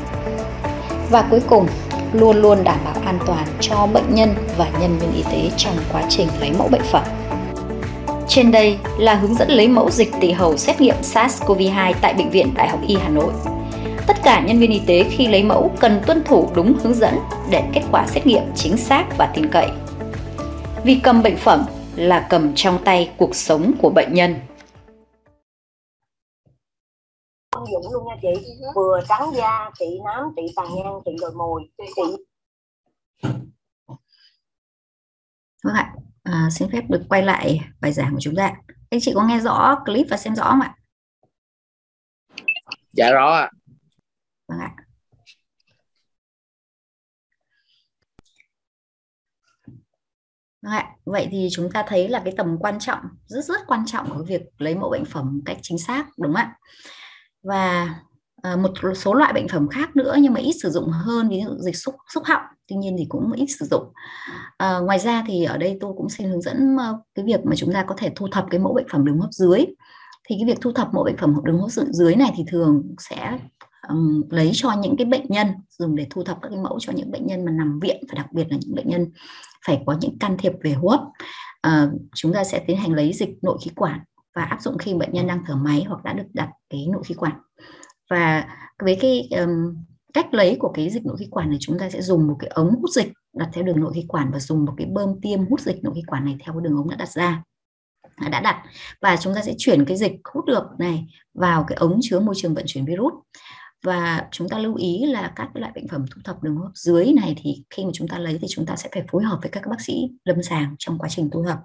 Và cuối cùng, luôn luôn đảm bảo an toàn cho bệnh nhân và nhân viên y tế trong quá trình lấy mẫu bệnh phẩm. Trên đây là hướng dẫn lấy mẫu dịch tỵ hầu xét nghiệm SARS-CoV-2 tại Bệnh viện Đại học Y Hà Nội. Tất cả nhân viên y tế khi lấy mẫu cần tuân thủ đúng hướng dẫn để kết quả xét nghiệm chính xác và tin cậy. Vì cầm bệnh phẩm là cầm trong tay cuộc sống của bệnh nhân. Dụng luôn nha chị, vừa trắng da, trị nám, trị tàn nhang, trị đồi mồi, trị. Vâng ạ, xin phép được quay lại bài giảng của chúng ta. Anh chị có nghe rõ clip và xem rõ không ạ? Dạ rõ ạ. Vâng ạ. Vâng ạ. Vậy thì chúng ta thấy là cái tầm quan trọng, rất quan trọng của việc lấy mẫu bệnh phẩm cách chính xác, đúng không ạ? Và một số loại bệnh phẩm khác nữa nhưng mà ít sử dụng hơn, ví dụ dịch xúc họng, tuy nhiên thì cũng ít sử dụng. Ngoài ra thì ở đây tôi cũng xin hướng dẫn cái việc mà chúng ta có thể thu thập cái mẫu bệnh phẩm đường hô hấp dưới. Thì cái việc thu thập mẫu bệnh phẩm đường hô hấp dưới này thì thường sẽ lấy cho những cái bệnh nhân, dùng để thu thập các cái mẫu cho những bệnh nhân mà nằm viện, và đặc biệt là những bệnh nhân phải có những can thiệp về hô hấp. Chúng ta sẽ tiến hành lấy dịch nội khí quản và áp dụng khi bệnh nhân đang thở máy hoặc đã được đặt cái nội khí quản. Và với cái cách lấy của cái dịch nội khí quản này, chúng ta sẽ dùng một cái ống hút dịch đặt theo đường nội khí quản và dùng một cái bơm tiêm hút dịch nội khí quản này theo cái đường ống đã đặt, và chúng ta sẽ chuyển cái dịch hút được này vào cái ống chứa môi trường vận chuyển virus. Và chúng ta lưu ý là các loại bệnh phẩm thu thập đường hô hấp dưới này thì khi mà chúng ta lấy thì chúng ta sẽ phải phối hợp với các bác sĩ lâm sàng trong quá trình thu thập.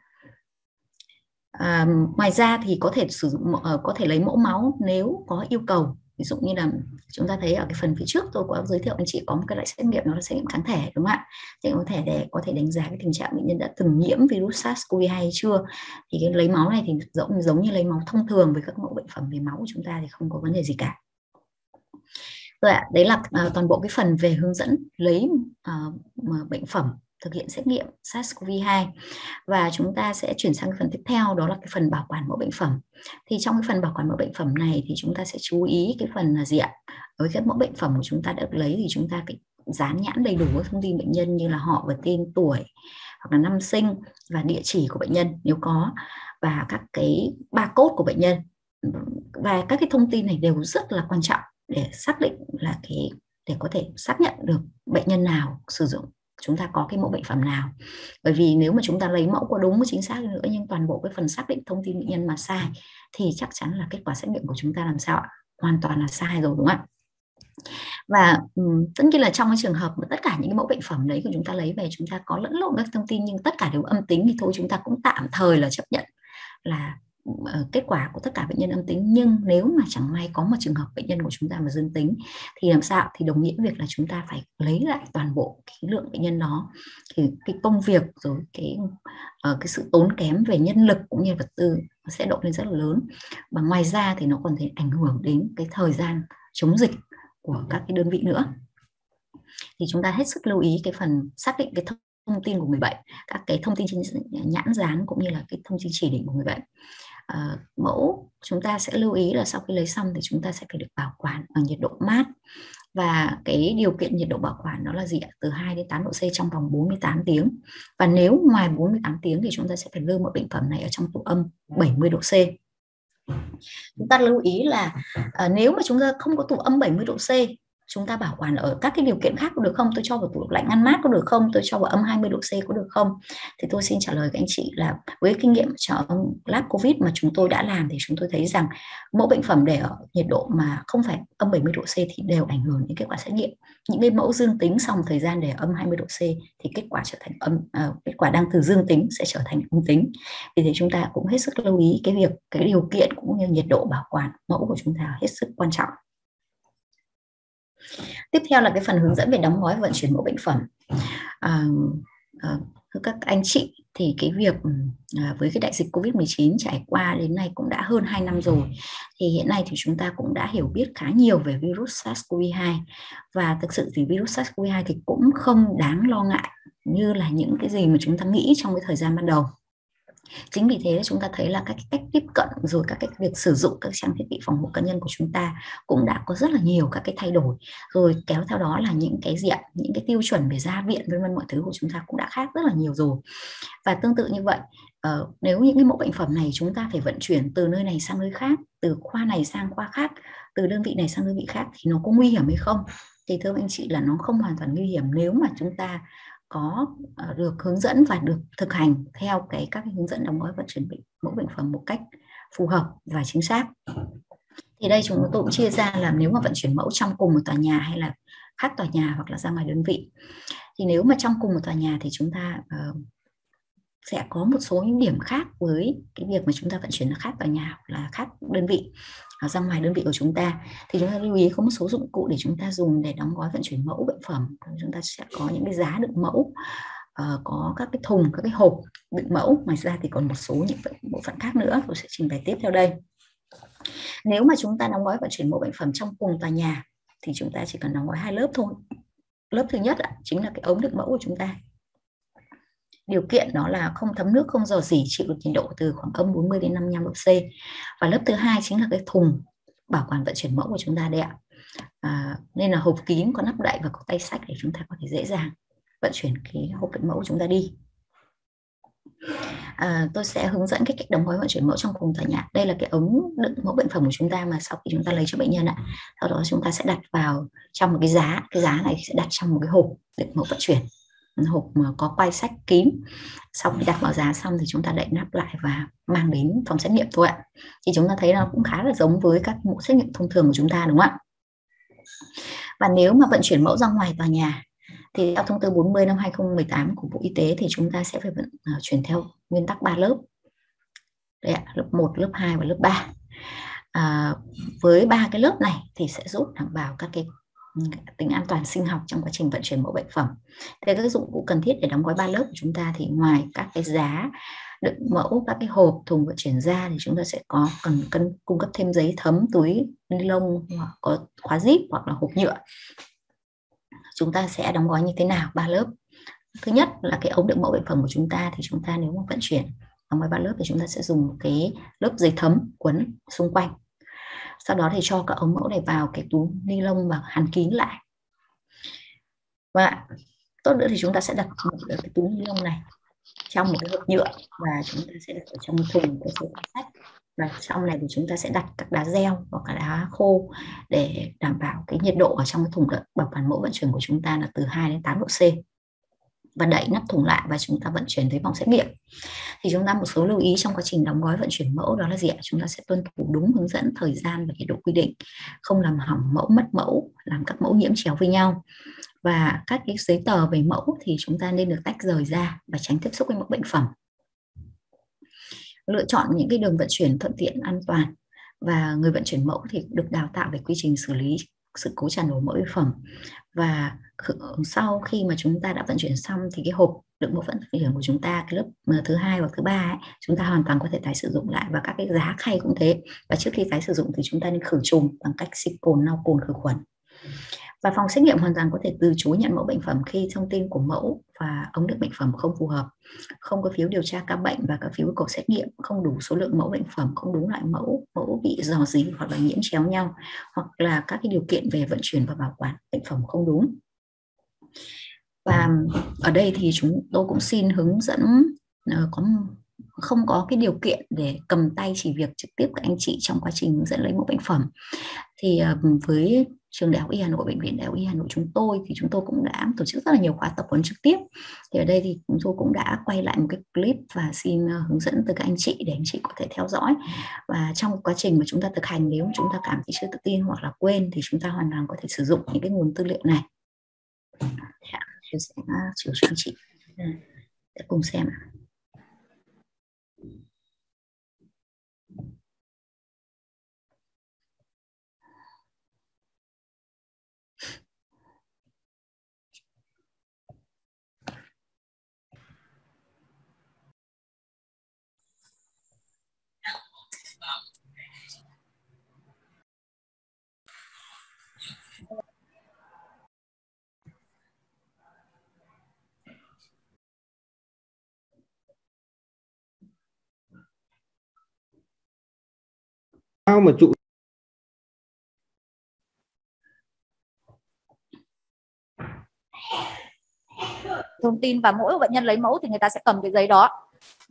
Ngoài ra thì có thể sử dụng có thể lấy mẫu máu nếu có yêu cầu. Ví dụ như là chúng ta thấy ở cái phần phía trước tôi có giới thiệu anh chị có một cái loại xét nghiệm, đó là xét nghiệm kháng thể, đúng không ạ? Thì có thể đánh giá cái tình trạng bệnh nhân đã từng nhiễm virus SARS-CoV-2 hay chưa. Thì cái lấy máu này thì giống như lấy máu thông thường với các mẫu bệnh phẩm về máu của chúng ta thì không có vấn đề gì cả. Rồi ạ, đấy là toàn bộ cái phần về hướng dẫn lấy bệnh phẩm thực hiện xét nghiệm SARS-CoV-2. Và chúng ta sẽ chuyển sang cái phần tiếp theo, đó là cái phần bảo quản mẫu bệnh phẩm. Thì trong cái phần bảo quản mẫu bệnh phẩm này thì chúng ta sẽ chú ý cái phần là gì ạ? Với các mẫu bệnh phẩm của chúng ta đã được lấy thì chúng ta phải dán nhãn đầy đủ các thông tin bệnh nhân như là họ và tên tuổi, hoặc là năm sinh và địa chỉ của bệnh nhân nếu có, và các cái barcode của bệnh nhân. Và các cái thông tin này đều rất là quan trọng để xác định là để có thể xác nhận được bệnh nhân nào sử dụng, chúng ta có cái mẫu bệnh phẩm nào. Bởi vì nếu mà chúng ta lấy mẫu có đúng và chính xác nữa nhưng toàn bộ cái phần xác định thông tin bệnh nhân mà sai thì chắc chắn là kết quả xét nghiệm của chúng ta làm sao ạ? Hoàn toàn là sai rồi, đúng không ạ? Và tất nhiên là trong cái trường hợp mà tất cả những cái mẫu bệnh phẩm đấy của chúng ta lấy về, chúng ta có lẫn lộn các thông tin nhưng tất cả đều âm tính thì thôi, chúng ta cũng tạm thời là chấp nhận là kết quả của tất cả bệnh nhân âm tính. Nhưng nếu mà chẳng may có một trường hợp bệnh nhân của chúng ta mà dương tính thì làm sao? Thì đồng nghĩa việc là chúng ta phải lấy lại toàn bộ cái lượng bệnh nhân đó, thì cái công việc rồi cái sự tốn kém về nhân lực cũng như vật tư nó sẽ độ lên rất là lớn. Và ngoài ra thì nó còn thể ảnh hưởng đến cái thời gian chống dịch của các cái đơn vị nữa. Thì chúng ta hết sức lưu ý cái phần xác định cái thông tin của người bệnh, các cái thông tin trên nhãn dán cũng như là cái thông tin chỉ định của người bệnh. Mẫu chúng ta sẽ lưu ý là sau khi lấy xong thì chúng ta sẽ phải được bảo quản ở nhiệt độ mát, và cái điều kiện nhiệt độ bảo quản đó là gì ạ? Từ 2 đến 8 độ C trong vòng 48 tiếng. Và nếu ngoài 48 tiếng thì chúng ta sẽ phải lưu mẫu bệnh phẩm này ở trong tủ âm 70 độ C. Chúng ta lưu ý là nếu mà chúng ta không có tủ âm 70 độ C, chúng ta bảo quản ở các cái điều kiện khác có được không? Tôi cho vào tủ lạnh ngăn mát có được không? Tôi cho vào âm 20 độ C có được không? Thì tôi xin trả lời các anh chị là với kinh nghiệm cho lab COVID mà chúng tôi đã làm thì chúng tôi thấy rằng mẫu bệnh phẩm để ở nhiệt độ mà không phải âm 70 độ C thì đều ảnh hưởng đến kết quả xét nghiệm. Những cái mẫu dương tính xong thời gian để âm 20 độ C thì kết quả trở thành kết quả đang từ dương tính sẽ trở thành âm tính. Vì thế chúng ta cũng hết sức lưu ý cái điều kiện cũng như nhiệt độ bảo quản mẫu của chúng ta hết sức quan trọng. Tiếp theo là cái phần hướng dẫn về đóng gói và vận chuyển mẫu bệnh phẩm. Các anh chị thì cái việc với cái đại dịch Covid-19 trải qua đến nay cũng đã hơn 2 năm rồi, thì hiện nay thì chúng ta cũng đã hiểu biết khá nhiều về virus SARS-CoV-2, và thực sự thì virus SARS-CoV-2 thì cũng không đáng lo ngại như là những cái gì mà chúng ta nghĩ trong cái thời gian ban đầu. Chính vì thế chúng ta thấy là các cách tiếp cận rồi các cái việc sử dụng các trang thiết bị phòng hộ cá nhân của chúng ta cũng đã có rất là nhiều các cái thay đổi, rồi kéo theo đó là những cái những cái tiêu chuẩn về ra viện vân vân, mọi thứ của chúng ta cũng đã khác rất là nhiều rồi. Và tương tự như vậy, nếu những cái mẫu bệnh phẩm này chúng ta phải vận chuyển từ nơi này sang nơi khác, từ khoa này sang khoa khác, từ đơn vị này sang đơn vị khác thì nó có nguy hiểm hay không? Thì thưa anh chị là nó không hoàn toàn nguy hiểm nếu mà chúng ta có được hướng dẫn và được thực hành theo các cái hướng dẫn đóng gói vận chuyển mẫu bệnh phẩm một cách phù hợp và chính xác. Thì đây chúng tôi cũng chia ra là nếu mà vận chuyển mẫu trong cùng một tòa nhà hay là khác tòa nhà hoặc là ra ngoài đơn vị. Thì nếu mà trong cùng một tòa nhà thì chúng ta sẽ có một số những điểm khác với cái việc mà chúng ta vận chuyển là khác tòa nhà hoặc là khác đơn vị. Ra ngoài đơn vị của chúng ta thì chúng ta lưu ý có một số dụng cụ để chúng ta dùng để đóng gói vận chuyển mẫu bệnh phẩm. Chúng ta sẽ có những cái giá đựng mẫu, có các cái thùng, các cái hộp đựng mẫu. Ngoài ra thì còn một số những bộ phận khác nữa tôi sẽ trình bày tiếp theo đây. Nếu mà chúng ta đóng gói vận chuyển mẫu bệnh phẩm trong cùng tòa nhà thì chúng ta chỉ cần đóng gói 2 lớp thôi. Lớp thứ nhất chính là cái ống đựng mẫu của chúng ta. Điều kiện đó là không thấm nước, không rò rỉ, chịu được nhiệt độ từ khoảng âm 40 đến 55 độ C. Và lớp thứ hai chính là cái thùng bảo quản vận chuyển mẫu của chúng ta đây ạ. Nên là hộp kín, có nắp đậy và có tay xách để chúng ta có thể dễ dàng vận chuyển cái hộp đựng mẫu của chúng ta đi. Tôi sẽ hướng dẫn cái cách đóng gói vận chuyển mẫu trong cùng tòa nhà. Đây là cái ống đựng mẫu bệnh phẩm của chúng ta mà sau khi chúng ta lấy cho bệnh nhân ạ. Sau đó chúng ta sẽ đặt vào trong một cái giá này sẽ đặt trong một cái hộp đựng mẫu vận chuyển, hộp mà có quai sách kín. Sau khi đặt vào giá xong thì chúng ta đậy nắp lại và mang đến phòng xét nghiệm thôi ạ. Thì chúng ta thấy nó cũng khá là giống với các mẫu xét nghiệm thông thường của chúng ta, đúng không ạ? Và nếu mà vận chuyển mẫu ra ngoài tòa nhà thì theo thông tư 40 năm 2018 của Bộ Y tế thì chúng ta sẽ phải chuyển theo nguyên tắc 3 lớp. Đây ạ, lớp 1, lớp 2 và lớp 3. Với 3 cái lớp này thì sẽ giúp đảm bảo các cái tính an toàn sinh học trong quá trình vận chuyển mẫu bệnh phẩm. Thế các dụng cụ cần thiết để đóng gói 3 lớp của chúng ta thì ngoài các cái giá đựng mẫu, các cái hộp, thùng vận chuyển ra thì chúng ta sẽ cần cung cấp thêm giấy thấm, túi ni lông hoặc có khóa zip hoặc là hộp nhựa. Chúng ta sẽ đóng gói như thế nào? 3 lớp. Thứ nhất là cái ống đựng mẫu bệnh phẩm của chúng ta thì chúng ta nếu mà vận chuyển ở ngoài ba lớp thì chúng ta sẽ dùng cái lớp giấy thấm quấn xung quanh. Sau đó thì cho các ống mẫu này vào cái túi ni lông và hàn kín lại. Và tốt nữa thì chúng ta sẽ đặt một cái túi ni lông này trong một cái hộp nhựa và chúng ta sẽ đặt ở trong thùng có chứa sách. Và trong này thì chúng ta sẽ đặt các đá gel hoặc là đá khô để đảm bảo cái nhiệt độ ở trong cái thùng bảo quản mẫu vận chuyển của chúng ta là từ 2 đến 8 độ C. Và đậy nắp thùng lại và chúng ta vận chuyển tới phòng xét nghiệm. Thì chúng ta một số lưu ý trong quá trình đóng gói vận chuyển mẫu đó là gì ạ? Chúng ta sẽ tuân thủ đúng hướng dẫn, thời gian và nhiệt độ quy định, không làm hỏng mẫu, mất mẫu, làm các mẫu nhiễm chéo với nhau. Và các cái giấy tờ về mẫu thì chúng ta nên được tách rời ra và tránh tiếp xúc với mẫu bệnh phẩm. Lựa chọn những cái đường vận chuyển thuận tiện, an toàn, và người vận chuyển mẫu thì được đào tạo về quy trình xử lý sự cố tràn đổ mẫu bệnh phẩm. Và sau khi mà chúng ta đã vận chuyển xong thì cái hộp đựng mẫu vận chuyển của chúng ta, cái lớp thứ 2 hoặc thứ 3 ấy, chúng ta hoàn toàn có thể tái sử dụng lại, và các cái giá khay cũng thế. Và trước khi tái sử dụng thì chúng ta nên khử trùng bằng cách xịt cồn, lau cồn khử khuẩn. Và phòng xét nghiệm hoàn toàn có thể từ chối nhận mẫu bệnh phẩm khi thông tin của mẫu và ống đựng bệnh phẩm không phù hợp, không có phiếu điều tra ca bệnh và các phiếu yêu cầu xét nghiệm, không đủ số lượng mẫu bệnh phẩm, không đúng loại mẫu, mẫu bị rò rỉ hoặc là nhiễm chéo nhau, hoặc là các cái điều kiện về vận chuyển và bảo quản bệnh phẩm không đúng. Và ở đây thì chúng tôi cũng xin hướng dẫn không có cái điều kiện để cầm tay chỉ việc trực tiếp các anh chị trong quá trình hướng dẫn lấy mẫu bệnh phẩm. Thì với trường Đại học Y Hà Nội, Bệnh viện Đại học Y Hà Nội chúng tôi thì chúng tôi cũng đã tổ chức rất là nhiều khóa tập huấn trực tiếp. Thì ở đây thì chúng tôi cũng đã quay lại một cái clip và xin hướng dẫn từ các anh chị để anh chị có thể theo dõi. Và trong quá trình mà chúng ta thực hành, nếu chúng ta cảm thấy chưa tự tin hoặc là quên thì chúng ta hoàn toàn có thể sử dụng những cái nguồn tư liệu này. Tôi sẽ chiếu cho anh chị để cùng xem. Sao mà trụ thông tin và mỗi bệnh nhân lấy mẫu thì người ta sẽ cầm cái giấy đó,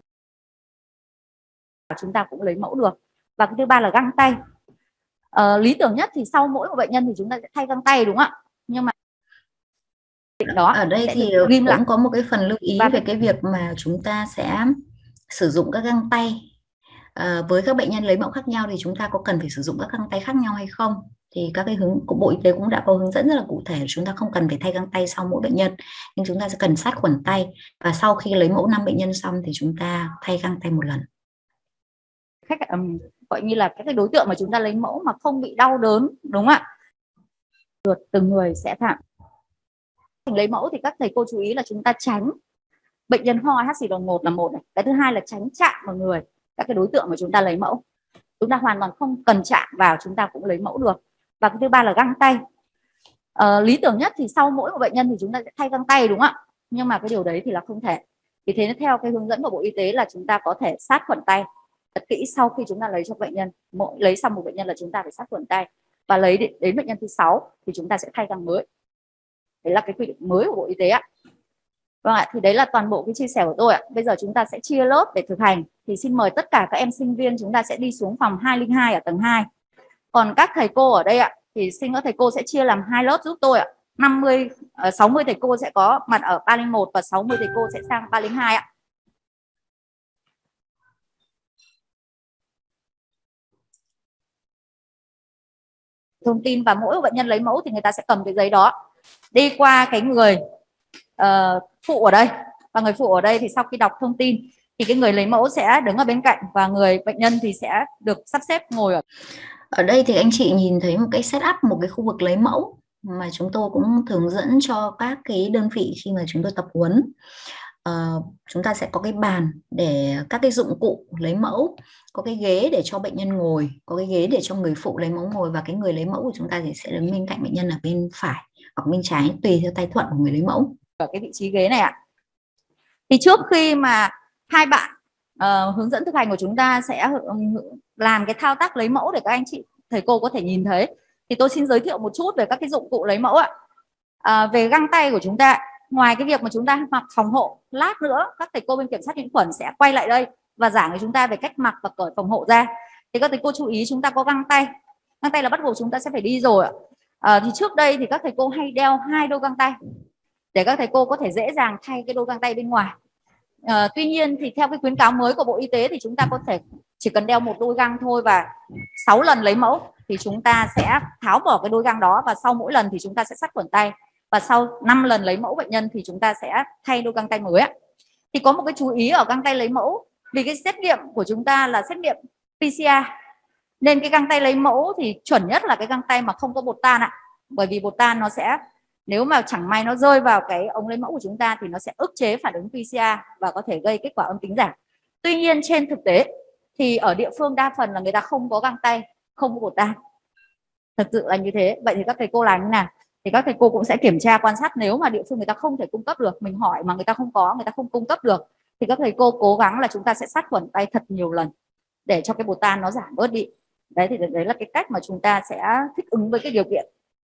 chúng ta cũng lấy mẫu được. Và cái thứ ba là găng tay. Lý tưởng nhất thì sau mỗi một bệnh nhân thì chúng ta sẽ thay găng tay, đúng không ạ? Nhưng mà đó ở đây thì cũng có một cái phần lưu ý về cái việc mà chúng ta sẽ sử dụng các găng tay. Với các bệnh nhân lấy mẫu khác nhau thì chúng ta có cần phải sử dụng các găng tay khác nhau hay không? Thì các cái hướng của Bộ Y tế cũng đã có hướng dẫn rất là cụ thể, chúng ta không cần phải thay găng tay sau mỗi bệnh nhân, nhưng chúng ta sẽ cần sát khuẩn tay, và sau khi lấy mẫu 5 bệnh nhân xong thì chúng ta thay găng tay một lần. Gọi như là các cái đối tượng mà chúng ta lấy mẫu mà không bị đau đớn, đúng không ạ? Từng người sẽ phạm. Lấy mẫu thì các thầy cô chú ý là chúng ta tránh bệnh nhân ho hắt xì đột ngột là một này. Cái thứ hai là tránh chạm vào người các cái đối tượng mà chúng ta lấy mẫu. Chúng ta hoàn toàn không cần chạm vào, chúng ta cũng lấy mẫu được. Và cái thứ ba là găng tay. Lý tưởng nhất thì sau mỗi một bệnh nhân thì chúng ta sẽ thay găng tay, đúng không ạ? Nhưng mà cái điều đấy thì là không thể. Vì thế theo cái hướng dẫn của Bộ Y tế là chúng ta có thể sát khuẩn tay thật kỹ sau khi chúng ta lấy cho bệnh nhân. Mỗi lấy xong một bệnh nhân là chúng ta phải sát khuẩn tay, và lấy đến bệnh nhân thứ 6 thì chúng ta sẽ thay găng mới. Đấy là cái quy định mới của Bộ Y tế ạ. Vâng ạ, thì đấy là toàn bộ cái chia sẻ của tôi ạ. Bây giờ chúng ta sẽ chia lớp để thực hành. Thì xin mời tất cả các em sinh viên chúng ta sẽ đi xuống phòng 202 ở tầng 2. Còn các thầy cô ở đây ạ, thì xin các thầy cô sẽ chia làm 2 lớp giúp tôi ạ. 60 thầy cô sẽ có mặt ở 301 và 60 thầy cô sẽ sang 302 ạ. Thông tin và mỗi bệnh nhân lấy mẫu thì người ta sẽ cầm cái giấy đó đi qua cái người phụ ở đây, và người phụ ở đây thì sau khi đọc thông tin thì cái người lấy mẫu sẽ đứng ở bên cạnh, và người bệnh nhân thì sẽ được sắp xếp ngồi ở đây. Thì anh chị nhìn thấy một cái setup, một cái khu vực lấy mẫu mà chúng tôi cũng hướng dẫn cho các cái đơn vị khi mà chúng tôi tập huấn. Chúng ta sẽ có cái bàn để các cái dụng cụ lấy mẫu, có cái ghế để cho bệnh nhân ngồi, có cái ghế để cho người phụ lấy mẫu ngồi, và cái người lấy mẫu của chúng ta thì sẽ đứng bên cạnh bệnh nhân ở bên phải hoặc bên trái tùy theo tay thuận của người lấy mẫu. ở cái vị trí ghế này ạ. Thì trước khi mà hai bạn hướng dẫn thực hành của chúng ta sẽ làm cái thao tác lấy mẫu để các anh chị thầy cô có thể nhìn thấy, thì tôi xin giới thiệu một chút về các cái dụng cụ lấy mẫu ạ. Về găng tay của chúng ta, ngoài cái việc mà chúng ta mặc phòng hộ, lát nữa các thầy cô bên kiểm soát nhiễm khuẩn sẽ quay lại đây và giảng cho chúng ta về cách mặc và cởi phòng hộ ra. Thì các thầy cô chú ý chúng ta có găng tay là bắt buộc chúng ta sẽ phải đi rồi ạ. Thì trước đây thì các thầy cô hay đeo 2 đôi găng tay để các thầy cô có thể dễ dàng thay cái đôi găng tay bên ngoài. Tuy nhiên thì theo cái khuyến cáo mới của Bộ Y tế thì chúng ta có thể chỉ cần đeo 1 đôi găng thôi, và 6 lần lấy mẫu thì chúng ta sẽ tháo bỏ cái đôi găng đó, và sau mỗi lần thì chúng ta sẽ sát khuẩn tay, và sau 5 lần lấy mẫu bệnh nhân thì chúng ta sẽ thay đôi găng tay mới. Thì có một cái chú ý ở găng tay lấy mẫu, vì cái xét nghiệm của chúng ta là xét nghiệm PCR nên cái găng tay lấy mẫu thì chuẩn nhất là cái găng tay mà không có bột tan ạ. Bởi vì bột tan nó sẽ, nếu mà chẳng may nó rơi vào cái ống lấy mẫu của chúng ta thì nó sẽ ức chế phản ứng PCR và có thể gây kết quả âm tính giả. Tuy nhiên trên thực tế thì ở địa phương đa phần là người ta không có găng tay, không có bột tan. Thật sự là như thế. Vậy thì các thầy cô làm như nào? Thì các thầy cô cũng sẽ kiểm tra quan sát, nếu mà địa phương người ta không thể cung cấp được, mình hỏi mà người ta không có, người ta không cung cấp được, thì các thầy cô cố gắng là chúng ta sẽ sát khuẩn tay thật nhiều lần để cho cái bột tan nó giảm bớt đi. Đấy thì đấy là cái cách mà chúng ta sẽ thích ứng với cái điều kiện.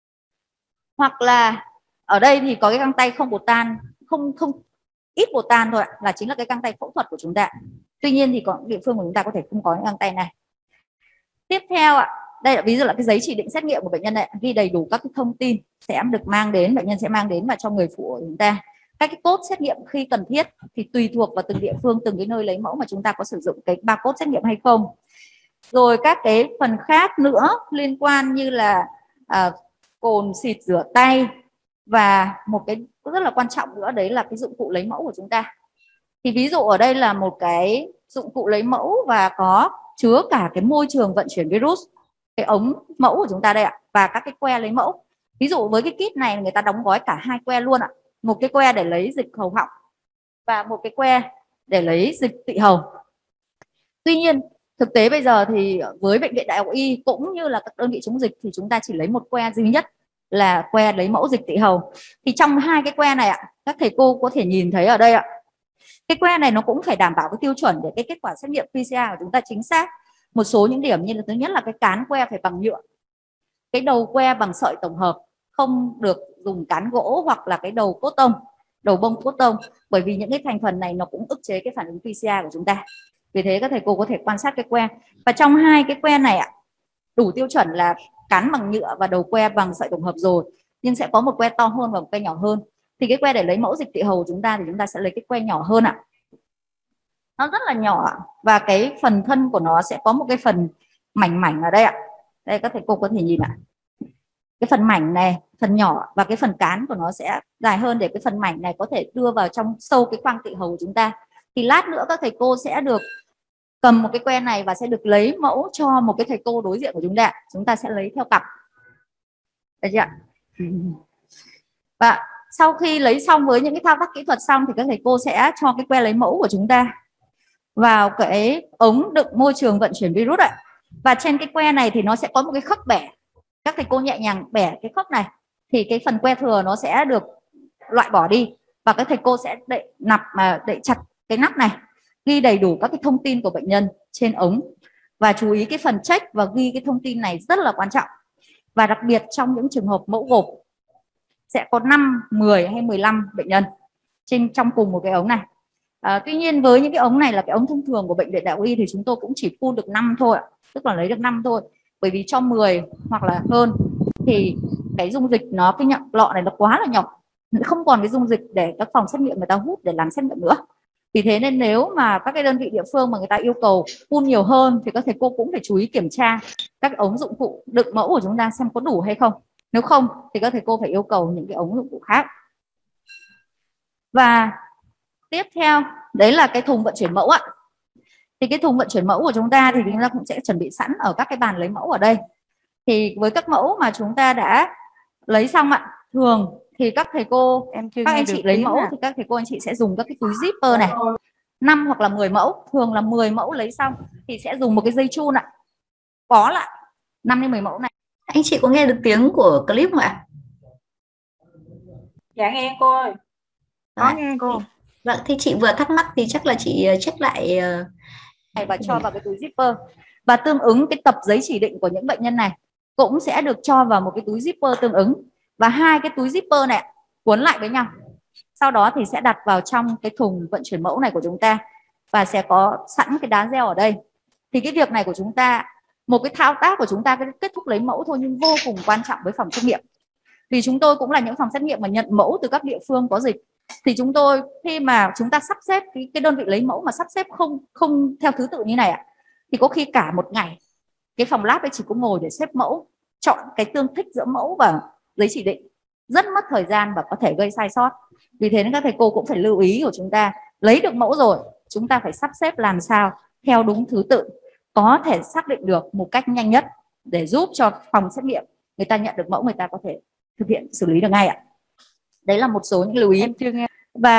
Hoặc là ở đây thì có cái găng tay không bột tan, không ít bột tan thôi ạ, là chính là cái găng tay phẫu thuật của chúng ta. Tuy nhiên thì có địa phương của chúng ta có thể không có những găng tay này. Tiếp theo ạ, đây là ví dụ là cái giấy chỉ định xét nghiệm của bệnh nhân này, ghi đầy đủ các cái thông tin sẽ được mang đến, bệnh nhân sẽ mang đến và cho người phụ của chúng ta. Các cái code xét nghiệm khi cần thiết thì tùy thuộc vào từng địa phương, từng cái nơi lấy mẫu mà chúng ta có sử dụng cái barcode xét nghiệm hay không. Rồi các cái phần khác nữa liên quan như là cồn xịt rửa tay, và một cái rất là quan trọng nữa đấy là cái dụng cụ lấy mẫu của chúng ta. Thì ví dụ ở đây là một cái dụng cụ lấy mẫu và có chứa cả cái môi trường vận chuyển virus, cái ống mẫu của chúng ta đây ạ, và các cái que lấy mẫu. Ví dụ với cái kit này người ta đóng gói cả 2 que luôn ạ, một cái que để lấy dịch hầu họng và một cái que để lấy dịch tỵ hầu. Tuy nhiên thực tế bây giờ thì với bệnh viện Đại học Y cũng như là các đơn vị chống dịch thì chúng ta chỉ lấy một que duy nhất là que lấy mẫu dịch tỵ hầu. Thì trong 2 cái que này ạ, các thầy cô có thể nhìn thấy ở đây ạ, cái que này nó cũng phải đảm bảo cái tiêu chuẩn để cái kết quả xét nghiệm PCR của chúng ta chính xác. Một số những điểm như là thứ nhất là cái cán que phải bằng nhựa, cái đầu que bằng sợi tổng hợp, không được dùng cán gỗ hoặc là cái đầu cốt tông, đầu bông cốt tông, bởi vì những cái thành phần này nó cũng ức chế cái phản ứng PCR của chúng ta. Vì thế các thầy cô có thể quan sát cái que, và trong 2 cái que này ạ, đủ tiêu chuẩn là cán bằng nhựa và đầu que bằng sợi tổng hợp rồi, nhưng sẽ có một que to hơn và một que nhỏ hơn. Thì cái que để lấy mẫu dịch tỵ hầu chúng ta thì chúng ta sẽ lấy cái que nhỏ hơn ạ. Nó rất là nhỏ và cái phần thân của nó sẽ có một cái phần mảnh mảnh ở đây ạ. Đây các thầy cô có thể nhìn ạ. Cái phần mảnh này, phần nhỏ, và cái phần cán của nó sẽ dài hơn để cái phần mảnh này có thể đưa vào trong sâu cái khoang tỵ hầu của chúng ta. Thì lát nữa các thầy cô sẽ được cầm một cái que này và sẽ được lấy mẫu cho một cái thầy cô đối diện của chúng ta. Chúng ta sẽ lấy theo cặp. Được chưa ạ? Và sau khi lấy xong với những cái thao tác kỹ thuật xong thì các thầy cô sẽ cho cái que lấy mẫu của chúng ta vào cái ống đựng môi trường vận chuyển virus ạ. Và trên cái que này thì nó sẽ có một cái khớp bẻ. Các thầy cô nhẹ nhàng bẻ cái khớp này thì cái phần que thừa nó sẽ được loại bỏ đi, và các thầy cô sẽ đậy chặt cái nắp này, ghi đầy đủ các cái thông tin của bệnh nhân trên ống. Và chú ý cái phần check và ghi cái thông tin này rất là quan trọng. Và đặc biệt trong những trường hợp mẫu gộp sẽ có 5, 10 hay 15 bệnh nhân trong cùng một cái ống này. Tuy nhiên với những cái ống này là cái ống thông thường của bệnh viện Đại học Y thì chúng tôi cũng chỉ pull được 5 thôi ạ, tức là lấy được 5 thôi. Bởi vì cho 10 hoặc là hơn thì cái dung dịch nó, cái lọ này nó quá là nhỏ, không còn cái dung dịch để các phòng xét nghiệm người ta hút để làm xét nghiệm nữa. Vì thế nên nếu mà các cái đơn vị địa phương mà người ta yêu cầu pull nhiều hơn thì các thầy cô cũng phải chú ý kiểm tra các ống dụng cụ đựng mẫu của chúng ta xem có đủ hay không. Nếu không thì các thầy cô phải yêu cầu những cái ống dụng cụ khác. Và tiếp theo đấy là cái thùng vận chuyển mẫu ạ. Thì cái thùng vận chuyển mẫu của chúng ta thì chúng ta cũng sẽ chuẩn bị sẵn ở các cái bàn lấy mẫu ở đây. Thì với các mẫu mà chúng ta đã lấy xong ạ, thường thì các thầy cô, các anh chị lấy mẫu thì các thầy cô anh chị sẽ dùng các cái túi zipper này, 5 hoặc là 10 mẫu, thường là 10 mẫu lấy xong thì sẽ dùng một cái dây chun ạ, bó lại 5 đến 10 mẫu này. Anh chị có nghe được tiếng của clip không ạ? Dạ nghe cô ơi. Có nghe cô. Vâng, thì chị vừa thắc mắc thì chắc là chị check lại và cho vào cái túi zipper, và tương ứng cái tập giấy chỉ định của những bệnh nhân này cũng sẽ được cho vào một cái túi zipper tương ứng, và hai cái túi zipper này cuốn lại với nhau, sau đó thì sẽ đặt vào trong cái thùng vận chuyển mẫu này của chúng ta, và sẽ có sẵn cái đá gel ở đây. Thì cái việc này của chúng ta, một cái thao tác của chúng ta, cái kết thúc lấy mẫu thôi, nhưng vô cùng quan trọng với phòng xét nghiệm, vì chúng tôi cũng là những phòng xét nghiệm mà nhận mẫu từ các địa phương có dịch. Thì chúng tôi khi mà chúng ta sắp xếp cái đơn vị lấy mẫu mà sắp xếp không theo thứ tự như này ạ, thì có khi cả một ngày cái phòng lab ấy chỉ có ngồi để xếp mẫu, chọn cái tương thích giữa mẫu và giấy chỉ định, rất mất thời gian và có thể gây sai sót. Vì thế nên các thầy cô cũng phải lưu ý của chúng ta, lấy được mẫu rồi chúng ta phải sắp xếp làm sao theo đúng thứ tự, có thể xác định được một cách nhanh nhất để giúp cho phòng xét nghiệm người ta nhận được mẫu, người ta có thể thực hiện xử lý được ngay ạ. Đấy là một số những lưu ý. Em chưa nghe.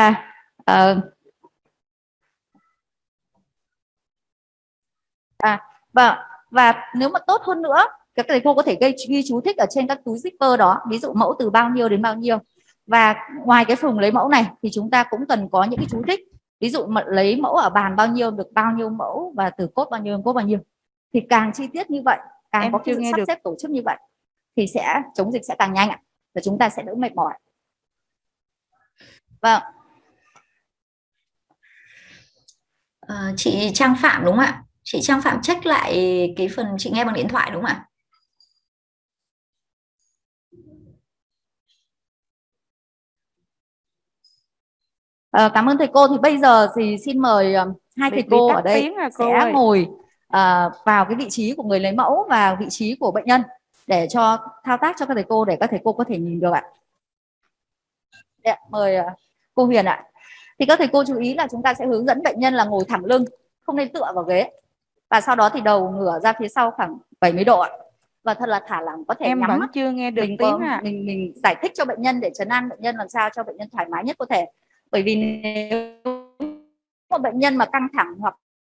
Và nếu mà tốt hơn nữa, các thầy cô có thể ghi chú thích ở trên các túi zipper đó, ví dụ mẫu từ bao nhiêu đến bao nhiêu. Và ngoài cái thùng lấy mẫu này thì chúng ta cũng cần có những cái chú thích, ví dụ mà lấy mẫu ở bàn bao nhiêu được bao nhiêu mẫu, và từ cốt bao nhiêu đến cốt bao nhiêu. Thì càng chi tiết như vậy, càng có cái sự sắp xếp tổ chức như vậy thì sẽ chống dịch sẽ càng nhanh ạ, và chúng ta sẽ đỡ mệt mỏi. Vâng. Chị Trang Phạm đúng không ạ? Chị Trang Phạm check lại cái phần chị nghe bằng điện thoại đúng không ạ? Cảm ơn thầy cô. Thì bây giờ thì xin mời hai thầy cô ở đây sẽ ngồi vào cái vị trí của người lấy mẫu và vị trí của bệnh nhân để cho thao tác cho các thầy cô, để các thầy cô có thể nhìn được ạ. Đấy, mời cô Huyền ạ. Thì các thầy cô chú ý là chúng ta sẽ hướng dẫn bệnh nhân là ngồi thẳng lưng, không nên tựa vào ghế, và sau đó thì đầu ngửa ra phía sau khoảng 70 độ ạ. Và thật là thả lỏng, có thể em nhắm vẫn mắt. chưa nghe được tiếng ạ. Mình giải thích cho bệnh nhân để trấn an bệnh nhân làm sao cho bệnh nhân thoải mái nhất có thể. Bởi vì nếu một bệnh nhân mà căng thẳng hoặc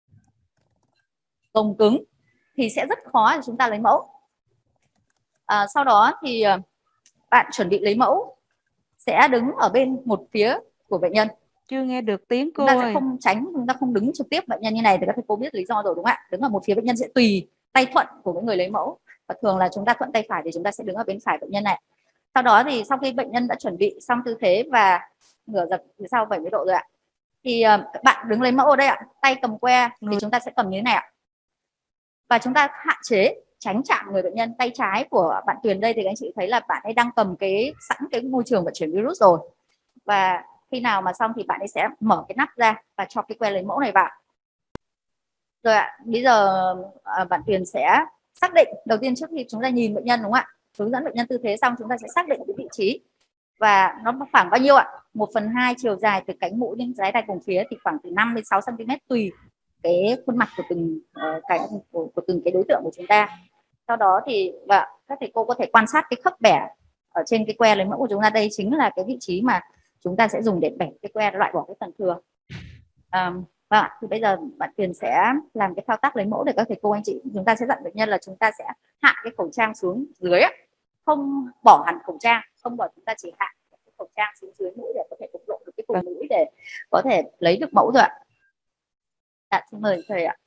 gồng cứng thì sẽ rất khó để chúng ta lấy mẫu. Sau đó thì bạn chuẩn bị lấy mẫu sẽ đứng ở bên một phía của bệnh nhân. Chưa nghe được tiếng cô chúng ta ơi. sẽ không tránh, chúng ta không đứng trực tiếp bệnh nhân như này thì các thầy cô biết lý do rồi đúng không ạ? Đứng ở một phía bệnh nhân sẽ tùy tay thuận của cái người lấy mẫu, và thường là chúng ta thuận tay phải thì chúng ta sẽ đứng ở bên phải bệnh nhân này. Sau đó thì sau khi bệnh nhân đã chuẩn bị xong tư thế và ngửa ra phía sau 70 độ rồi ạ, thì bạn đứng lấy mẫu ở đây ạ, tay cầm que thì chúng ta sẽ cầm như thế này ạ, và chúng ta hạn chế tránh chạm người bệnh nhân. Tay trái của bạn Tuyền đây thì các anh chị thấy là bạn ấy đang cầm sẵn cái môi trường vận chuyển virus rồi, và khi nào mà xong thì bạn ấy sẽ mở cái nắp ra và cho cái que lấy mẫu này vào. Rồi ạ, bây giờ bạn Tuyền sẽ xác định, đầu tiên trước khi chúng ta nhìn bệnh nhân đúng không ạ, hướng dẫn bệnh nhân tư thế xong chúng ta sẽ xác định cái vị trí, và nó khoảng bao nhiêu ạ? 1/2 chiều dài từ cánh mũi đến dái tai cùng phía, thì khoảng từ 5 đến 6 cm tùy cái khuôn mặt của từng của từng cái đối tượng của chúng ta. Sau đó thì các thầy cô có thể quan sát cái khớp bẻ ở trên cái que lấy mẫu của chúng ta. Đây chính là cái vị trí mà chúng ta sẽ dùng để bẻ cái que, loại bỏ cái phần thừa. Thì bây giờ bạn Tuyền sẽ làm cái thao tác lấy mẫu để các thầy cô anh chị, chúng ta sẽ dặn bệnh nhân là chúng ta sẽ hạ cái khẩu trang xuống dưới, không bỏ hẳn khẩu trang, không bỏ, chúng ta chỉ hạ cái khẩu trang xuống dưới mũi để có thể bộc lộ được cái vùng mũi để có thể lấy được mẫu rồi ạ. Xin mời thầy ạ.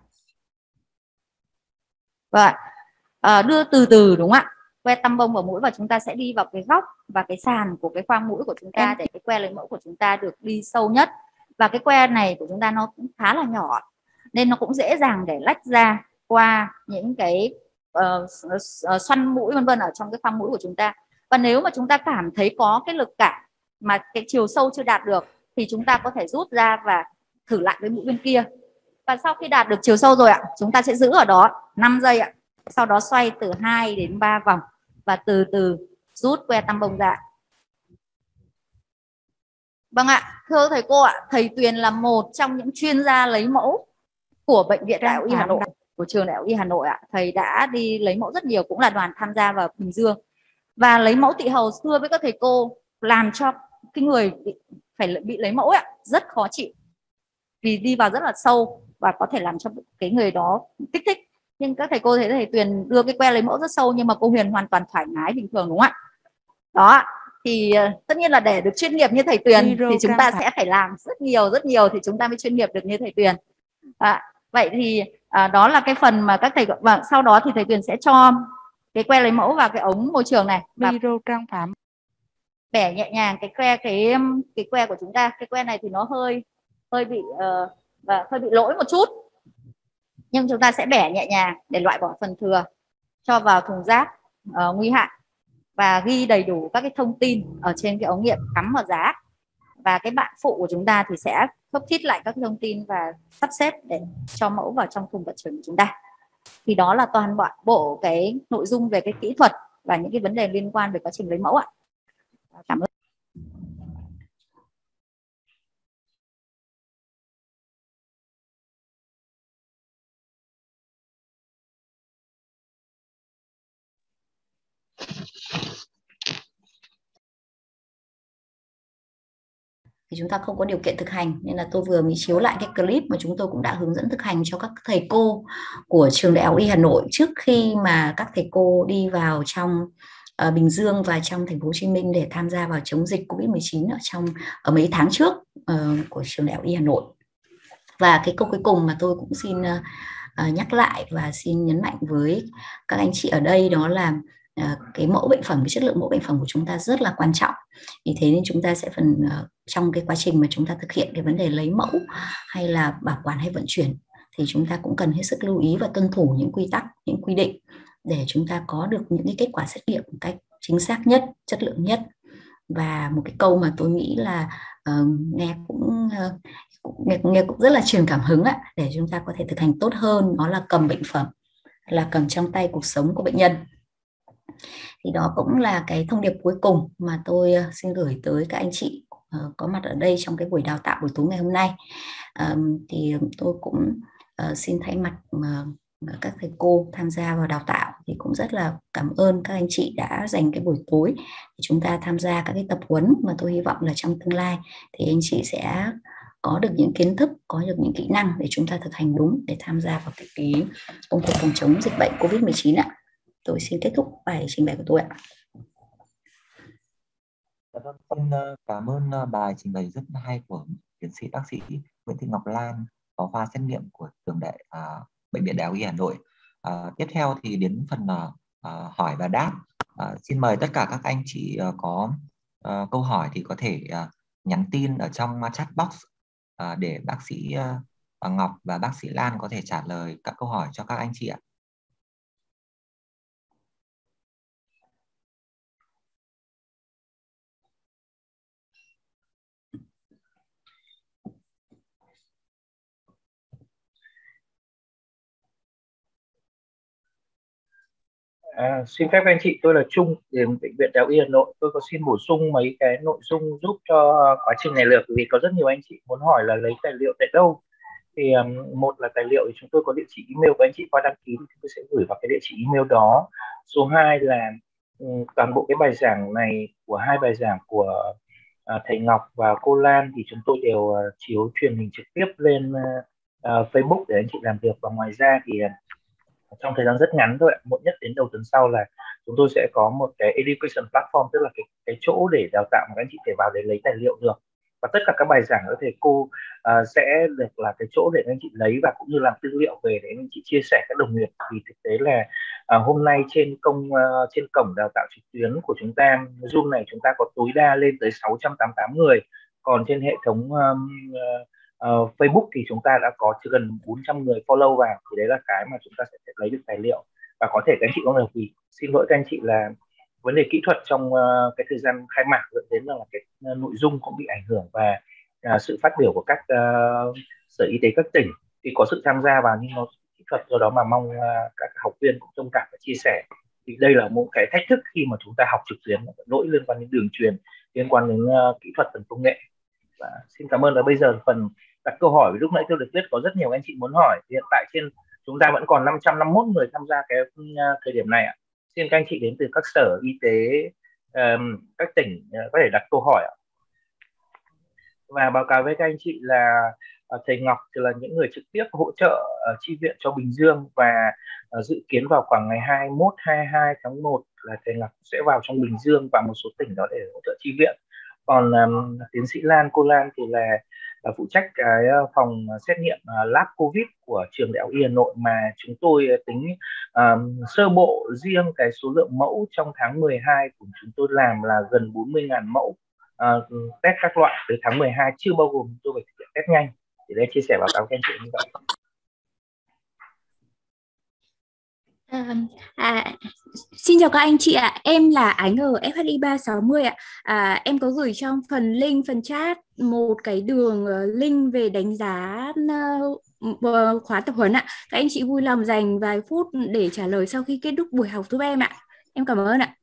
Đưa từ từ đúng không ạ, que tăm bông vào mũi, và chúng ta sẽ đi vào cái góc và cái sàn của cái khoang mũi của chúng ta để cái que lấy mẫu của chúng ta được đi sâu nhất. Và cái que này của chúng ta nó cũng khá là nhỏ nên nó cũng dễ dàng để lách ra qua những cái xoăn mũi vân vân ở trong cái khoang mũi của chúng ta. Và nếu mà chúng ta cảm thấy có cái lực cản mà cái chiều sâu chưa đạt được thì chúng ta có thể rút ra và thử lại với mũi bên kia. Và sau khi đạt được chiều sâu rồi ạ, chúng ta sẽ giữ ở đó 5 giây ạ. Sau đó xoay từ 2 đến 3 vòng và từ từ rút que tăm bông ra. Vâng ạ, thưa thầy cô ạ, thầy Tuyền là một trong những chuyên gia lấy mẫu của Bệnh viện Đại học Y Hà Nội, của trường Đại học Y Hà Nội ạ. Thầy đã đi lấy mẫu rất nhiều, cũng là đoàn tham gia vào Bình Dương. Và lấy mẫu tỵ hầu xưa với các thầy cô làm cho cái người phải bị lấy mẫu ạ rất khó chịu, vì đi vào rất là sâu và có thể làm cho cái người đó kích thích. Nhưng các thầy cô thấy thầy Tuyền đưa cái que lấy mẫu rất sâu, nhưng mà cô Huyền hoàn toàn thoải mái bình thường đúng không ạ? Đó, thì tất nhiên là để được chuyên nghiệp như thầy Tuyền Micro thì chúng Trang ta Phạm. sẽ phải làm rất nhiều thì chúng ta mới chuyên nghiệp được như thầy Tuyền. Vậy thì đó là cái phần mà các thầy, và sau đó thì thầy Tuyền sẽ cho cái que lấy mẫu vào cái ống môi trường này và Micro Trang Phạm. bẻ nhẹ nhàng cái que của chúng ta. Cái que này thì nó hơi bị lỗi một chút, nhưng chúng ta sẽ bẻ nhẹ nhàng để loại bỏ phần thừa, cho vào thùng rác nguy hại và ghi đầy đủ các cái thông tin ở trên cái ống nghiệm cắm vào giá. Và cái bạn phụ của chúng ta thì sẽ khớp thít lại các thông tin và sắp xếp để cho mẫu vào trong thùng vận chuyển của chúng ta. Thì đó là toàn bộ cái nội dung về cái kỹ thuật và những cái vấn đề liên quan về quá trình lấy mẫu ạ. Cảm ơn. Thì chúng ta không có điều kiện thực hành nên là tôi vừa mới chiếu lại cái clip mà chúng tôi cũng đã hướng dẫn thực hành cho các thầy cô của trường Đại học Y Hà Nội trước khi mà các thầy cô đi vào trong Bình Dương và trong thành phố Hồ Chí Minh để tham gia vào chống dịch Covid-19 ở mấy tháng trước của trường Đại học Y Hà Nội. Và cái câu cuối cùng mà tôi cũng xin nhắc lại và xin nhấn mạnh với các anh chị ở đây, đó là cái mẫu bệnh phẩm, cái chất lượng mẫu bệnh phẩm của chúng ta rất là quan trọng. Vì thế nên chúng ta sẽ trong cái quá trình mà chúng ta thực hiện cái vấn đề lấy mẫu hay là bảo quản hay vận chuyển thì chúng ta cũng cần hết sức lưu ý và tuân thủ những quy tắc, những quy định để chúng ta có được những cái kết quả xét nghiệm một cách chính xác nhất, chất lượng nhất. Và một cái câu mà tôi nghĩ là nghe cũng rất là truyền cảm hứng để chúng ta có thể thực hành tốt hơn, đó là cầm bệnh phẩm là cầm trong tay cuộc sống của bệnh nhân. Thì đó cũng là cái thông điệp cuối cùng mà tôi xin gửi tới các anh chị có mặt ở đây trong cái buổi đào tạo buổi tối ngày hôm nay. Thì tôi cũng xin thay mặt các thầy cô tham gia vào đào tạo thì cũng rất là cảm ơn các anh chị đã dành cái buổi tối để chúng ta tham gia các cái tập huấn mà tôi hy vọng là trong tương lai thì anh chị sẽ có được những kiến thức, có được những kỹ năng để chúng ta thực hành đúng để tham gia vào cái công cuộc phòng chống dịch bệnh Covid-19 ạ. Tôi xin kết thúc bài trình bày của tôi ạ. Vâng, cảm ơn bài trình bày rất hay của tiến sĩ bác sĩ Nguyễn Thị Ngọc Lan, phó khoa xét nghiệm của trường Bệnh viện Đại học Y Hà Nội. Tiếp theo thì đến phần hỏi và đáp. Xin mời tất cả các anh chị có câu hỏi thì có thể nhắn tin ở trong chat box để bác sĩ Ngọc và bác sĩ Lan có thể trả lời các câu hỏi cho các anh chị ạ. Xin phép các anh chị, tôi là Trung đến Bệnh viện Đại học Y Hà Nội. Tôi có xin bổ sung mấy cái nội dung giúp cho quá trình này được, vì có rất nhiều anh chị muốn hỏi là lấy tài liệu tại đâu. Thì một là tài liệu thì chúng tôi có địa chỉ email của anh chị qua đăng ký thì chúng tôi sẽ gửi vào cái địa chỉ email đó. Số 2 là toàn bộ cái bài giảng này của hai bài giảng của thầy Ngọc và cô Lan thì chúng tôi đều chiếu truyền hình trực tiếp lên Facebook để anh chị làm việc. Và ngoài ra thì trong thời gian rất ngắn thôi, muộn nhất đến đầu tuần sau là chúng tôi sẽ có một cái education platform, tức là cái chỗ để đào tạo mà các anh chị thể vào để lấy tài liệu được. Và tất cả các bài giảng của thầy cô sẽ được là cái chỗ để anh chị lấy và cũng như làm tư liệu về để anh chị chia sẻ các đồng nghiệp. Vì thực tế là hôm nay trên cổng đào tạo trực tuyến của chúng ta, Zoom này, chúng ta có tối đa lên tới 688 người. Còn trên hệ thống Facebook thì chúng ta đã có gần 400 người follow vào, thì đấy là cái mà chúng ta sẽ lấy được tài liệu. Và có thể các anh chị có được, vì xin lỗi các anh chị là vấn đề kỹ thuật trong cái thời gian khai mạc dẫn đến là cái nội dung cũng bị ảnh hưởng, và sự phát biểu của các sở y tế các tỉnh thì có sự tham gia vào nhưng nó kỹ thuật, do đó mà mong các học viên cũng thông cảm và chia sẻ. Thì đây là một cái thách thức khi mà chúng ta học trực tuyến, lỗi liên quan đến đường truyền, liên quan đến kỹ thuật và công nghệ. Và xin cảm ơn. Và bây giờ phần đặt câu hỏi, lúc nãy tôi được biết có rất nhiều anh chị muốn hỏi. Hiện tại trên chúng ta vẫn còn 551 người tham gia cái thời điểm này ạ. Xin các anh chị đến từ các sở y tế, các tỉnh có thể đặt câu hỏi ạ. Và báo cáo với các anh chị là thầy Ngọc thì là những người trực tiếp hỗ trợ chi viện cho Bình Dương, và dự kiến vào khoảng ngày 21-22 tháng 1 là thầy Ngọc sẽ vào trong Bình Dương và một số tỉnh đó để hỗ trợ chi viện. Còn tiến sĩ cô Lan thì là phụ trách cái phòng xét nghiệm lab COVID của trường Đại học Y Hà Nội, mà chúng tôi tính sơ bộ riêng cái số lượng mẫu trong tháng 12 của chúng tôi làm là gần 40.000 mẫu test các loại tới tháng 12, chưa bao gồm tôi phải thực hiện test nhanh. Thì đây chia sẻ báo cáo các anh chị như vậy. Xin chào các anh chị ạ. Em là Ánh ở FHI 360 ạ. Em có gửi trong phần link, phần chat một cái đường link về đánh giá khóa tập huấn ạ. Các anh chị vui lòng dành vài phút để trả lời sau khi kết thúc buổi học giúp em ạ. Em cảm ơn ạ.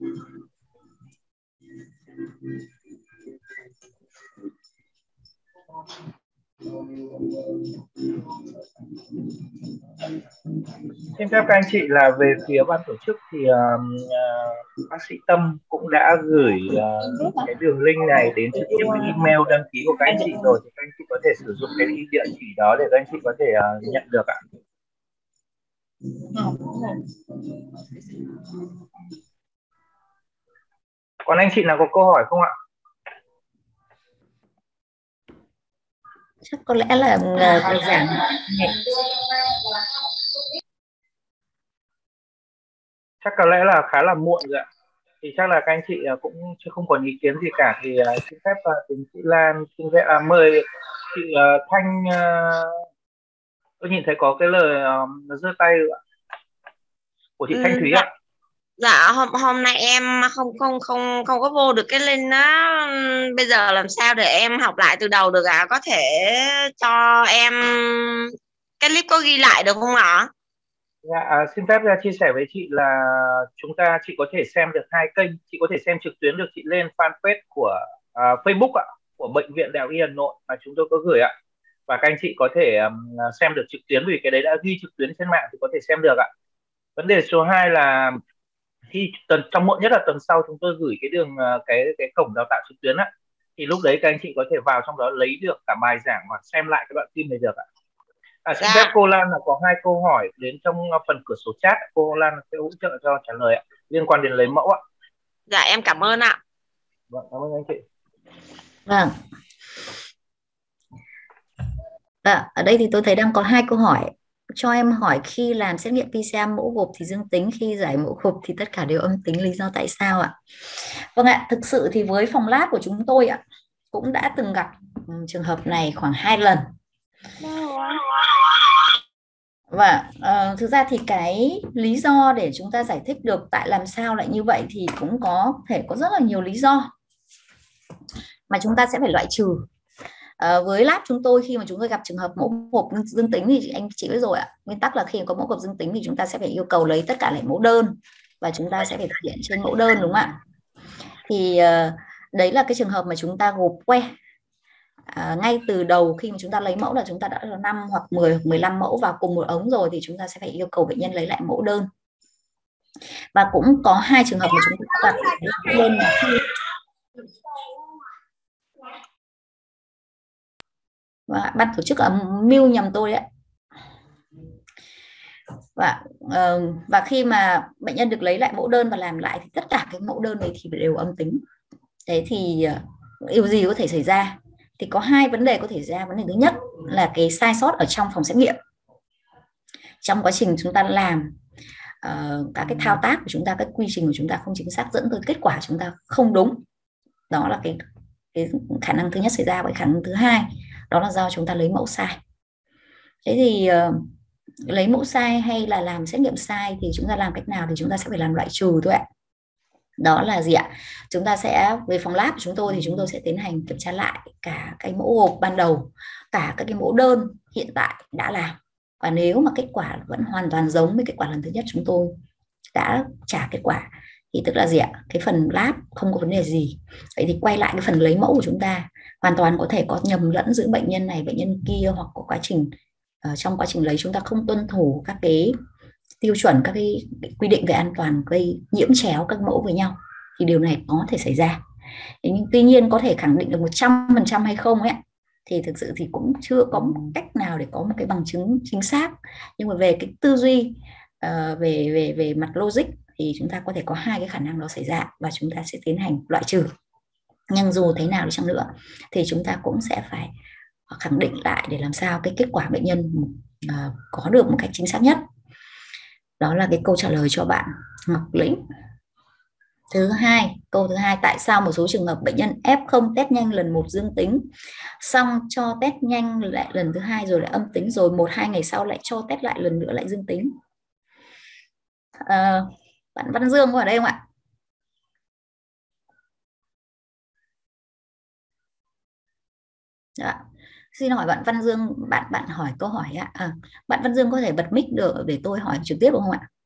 Xin phép các anh chị là về phía ban tổ chức thì bác sĩ Tâm cũng đã gửi cái đường link này đến trực tiếp cái email đăng ký của các anh chị rồi, thì các anh chị có thể sử dụng cái địa chỉ đó để các anh chị có thể nhận được ạ. Còn anh chị nào có câu hỏi không ạ? Chắc có lẽ là bài giảng chắc có lẽ là khá là muộn rồi ạ. Thì chắc là các anh chị cũng chưa không còn ý kiến gì cả, thì xin phép tiến sĩ Lan xin phép mời chị Thanh. Tôi nhìn thấy có cái lời giơ tay của chị Thanh Thúy ạ. Dạ hôm nay em không có vô được cái link đó. Bây giờ làm sao để em học lại từ đầu được ạ? Có thể cho em cái clip có ghi lại được không ạ? Dạ, xin phép chia sẻ với chị là chị có thể xem được hai kênh. Chị có thể xem trực tuyến được, chị lên fanpage của Facebook ạ, của Bệnh viện Đại học Y Hà Nội mà chúng tôi có gửi ạ. Và các anh chị có thể xem được trực tuyến, vì cái đấy đã ghi trực tuyến trên mạng thì có thể xem được ạ. Vấn đề số 2 là khi trong muộn nhất là tuần sau chúng tôi gửi cái đường cái cổng đào tạo trực tuyến á, thì lúc đấy các anh chị có thể vào trong đó lấy được cả bài giảng và xem lại cái đoạn phim này được ạ. Xin phép cô Lan là có 2 câu hỏi đến trong phần cửa sổ chat, cô Lan sẽ hỗ trợ cho trả lời ạ, liên quan đến lấy mẫu ạ. Dạ em cảm ơn ạ. Vâng, cảm ơn anh chị. Vâng. Ở đây thì tôi thấy đang có 2 câu hỏi. Cho em hỏi khi làm xét nghiệm PCR mẫu gộp thì dương tính, khi giải mẫu gộp thì tất cả đều âm tính, lý do tại sao ạ? Vâng ạ, thực sự thì với phòng lab của chúng tôi ạ, cũng đã từng gặp trường hợp này khoảng 2 lần. Và thực ra thì cái lý do để chúng ta giải thích được tại làm sao lại như vậy thì cũng có thể có rất là nhiều lý do mà chúng ta sẽ phải loại trừ. Với lab chúng tôi, khi mà chúng tôi gặp trường hợp mẫu gộp dương tính thì anh chị biết rồi ạ, nguyên tắc là khi có mẫu gộp dương tính thì chúng ta sẽ phải yêu cầu lấy tất cả lại mẫu đơn và chúng ta sẽ phải thực hiện trên mẫu đơn, đúng không ạ? Thì đấy là cái trường hợp mà chúng ta gộp que. Ngay từ đầu khi mà chúng ta lấy mẫu là chúng ta đã 5 hoặc 10 hoặc 15 mẫu vào cùng một ống rồi, thì chúng ta sẽ phải yêu cầu bệnh nhân lấy lại mẫu đơn. Và cũng có 2 trường hợp mà chúng ta gặp lên là khi và ban tổ chức mưu nhầm tôi đấy. Và khi mà bệnh nhân được lấy lại mẫu đơn và làm lại thì tất cả cái mẫu đơn này thì đều âm tính. Thế thì điều gì có thể xảy ra? Thì có 2 vấn đề có thể ra. Vấn đề thứ nhất là cái sai sót ở trong phòng xét nghiệm. Trong quá trình chúng ta làm các cái thao tác của chúng ta, các quy trình của chúng ta không chính xác, dẫn tới kết quả chúng ta không đúng. Đó là cái khả năng thứ nhất xảy ra. Và khả năng thứ hai đó là do chúng ta lấy mẫu sai. Thế thì lấy mẫu sai hay là làm xét nghiệm sai thì chúng ta làm cách nào thì chúng ta sẽ phải làm loại trừ thôi ạ. Đó là gì ạ? Chúng ta sẽ, về phòng lab của chúng tôi thì chúng tôi sẽ tiến hành kiểm tra lại cả cái mẫu gộp ban đầu, cả các cái mẫu đơn hiện tại đã làm. Và nếu mà kết quả vẫn hoàn toàn giống với kết quả lần thứ nhất chúng tôi đã trả kết quả thì tức là gì ạ? Cái phần lab không có vấn đề gì. Vậy thì quay lại cái phần lấy mẫu của chúng ta, hoàn toàn có thể có nhầm lẫn giữa bệnh nhân này, bệnh nhân kia, hoặc có quá trình trong quá trình lấy chúng ta không tuân thủ các cái tiêu chuẩn, các cái quy định về an toàn, gây nhiễm chéo các mẫu với nhau, thì điều này có thể xảy ra. Nhưng tuy nhiên có thể khẳng định được 100% hay không ấy, thì thực sự thì cũng chưa có cách nào để có một cái bằng chứng chính xác. Nhưng mà về cái tư duy về mặt logic thì chúng ta có thể có hai cái khả năng đó xảy ra và chúng ta sẽ tiến hành loại trừ. Nhưng dù thế nào đi chăng nữa thì chúng ta cũng sẽ phải khẳng định lại để làm sao cái kết quả bệnh nhân có được một cách chính xác nhất. Đó là cái câu trả lời cho bạn Ngọc Lĩnh. Câu thứ hai, tại sao một số trường hợp bệnh nhân F0 test nhanh lần 1 dương tính, xong cho test nhanh lại lần thứ 2 rồi lại âm tính, rồi 1-2 ngày sau lại cho test lại lần nữa lại dương tính? Bạn Văn Dương có ở đây không ạ? Dạ. Xin hỏi bạn Văn Dương, bạn hỏi câu hỏi ạ. Bạn Văn Dương có thể bật mic được để tôi hỏi trực tiếp được không ạ?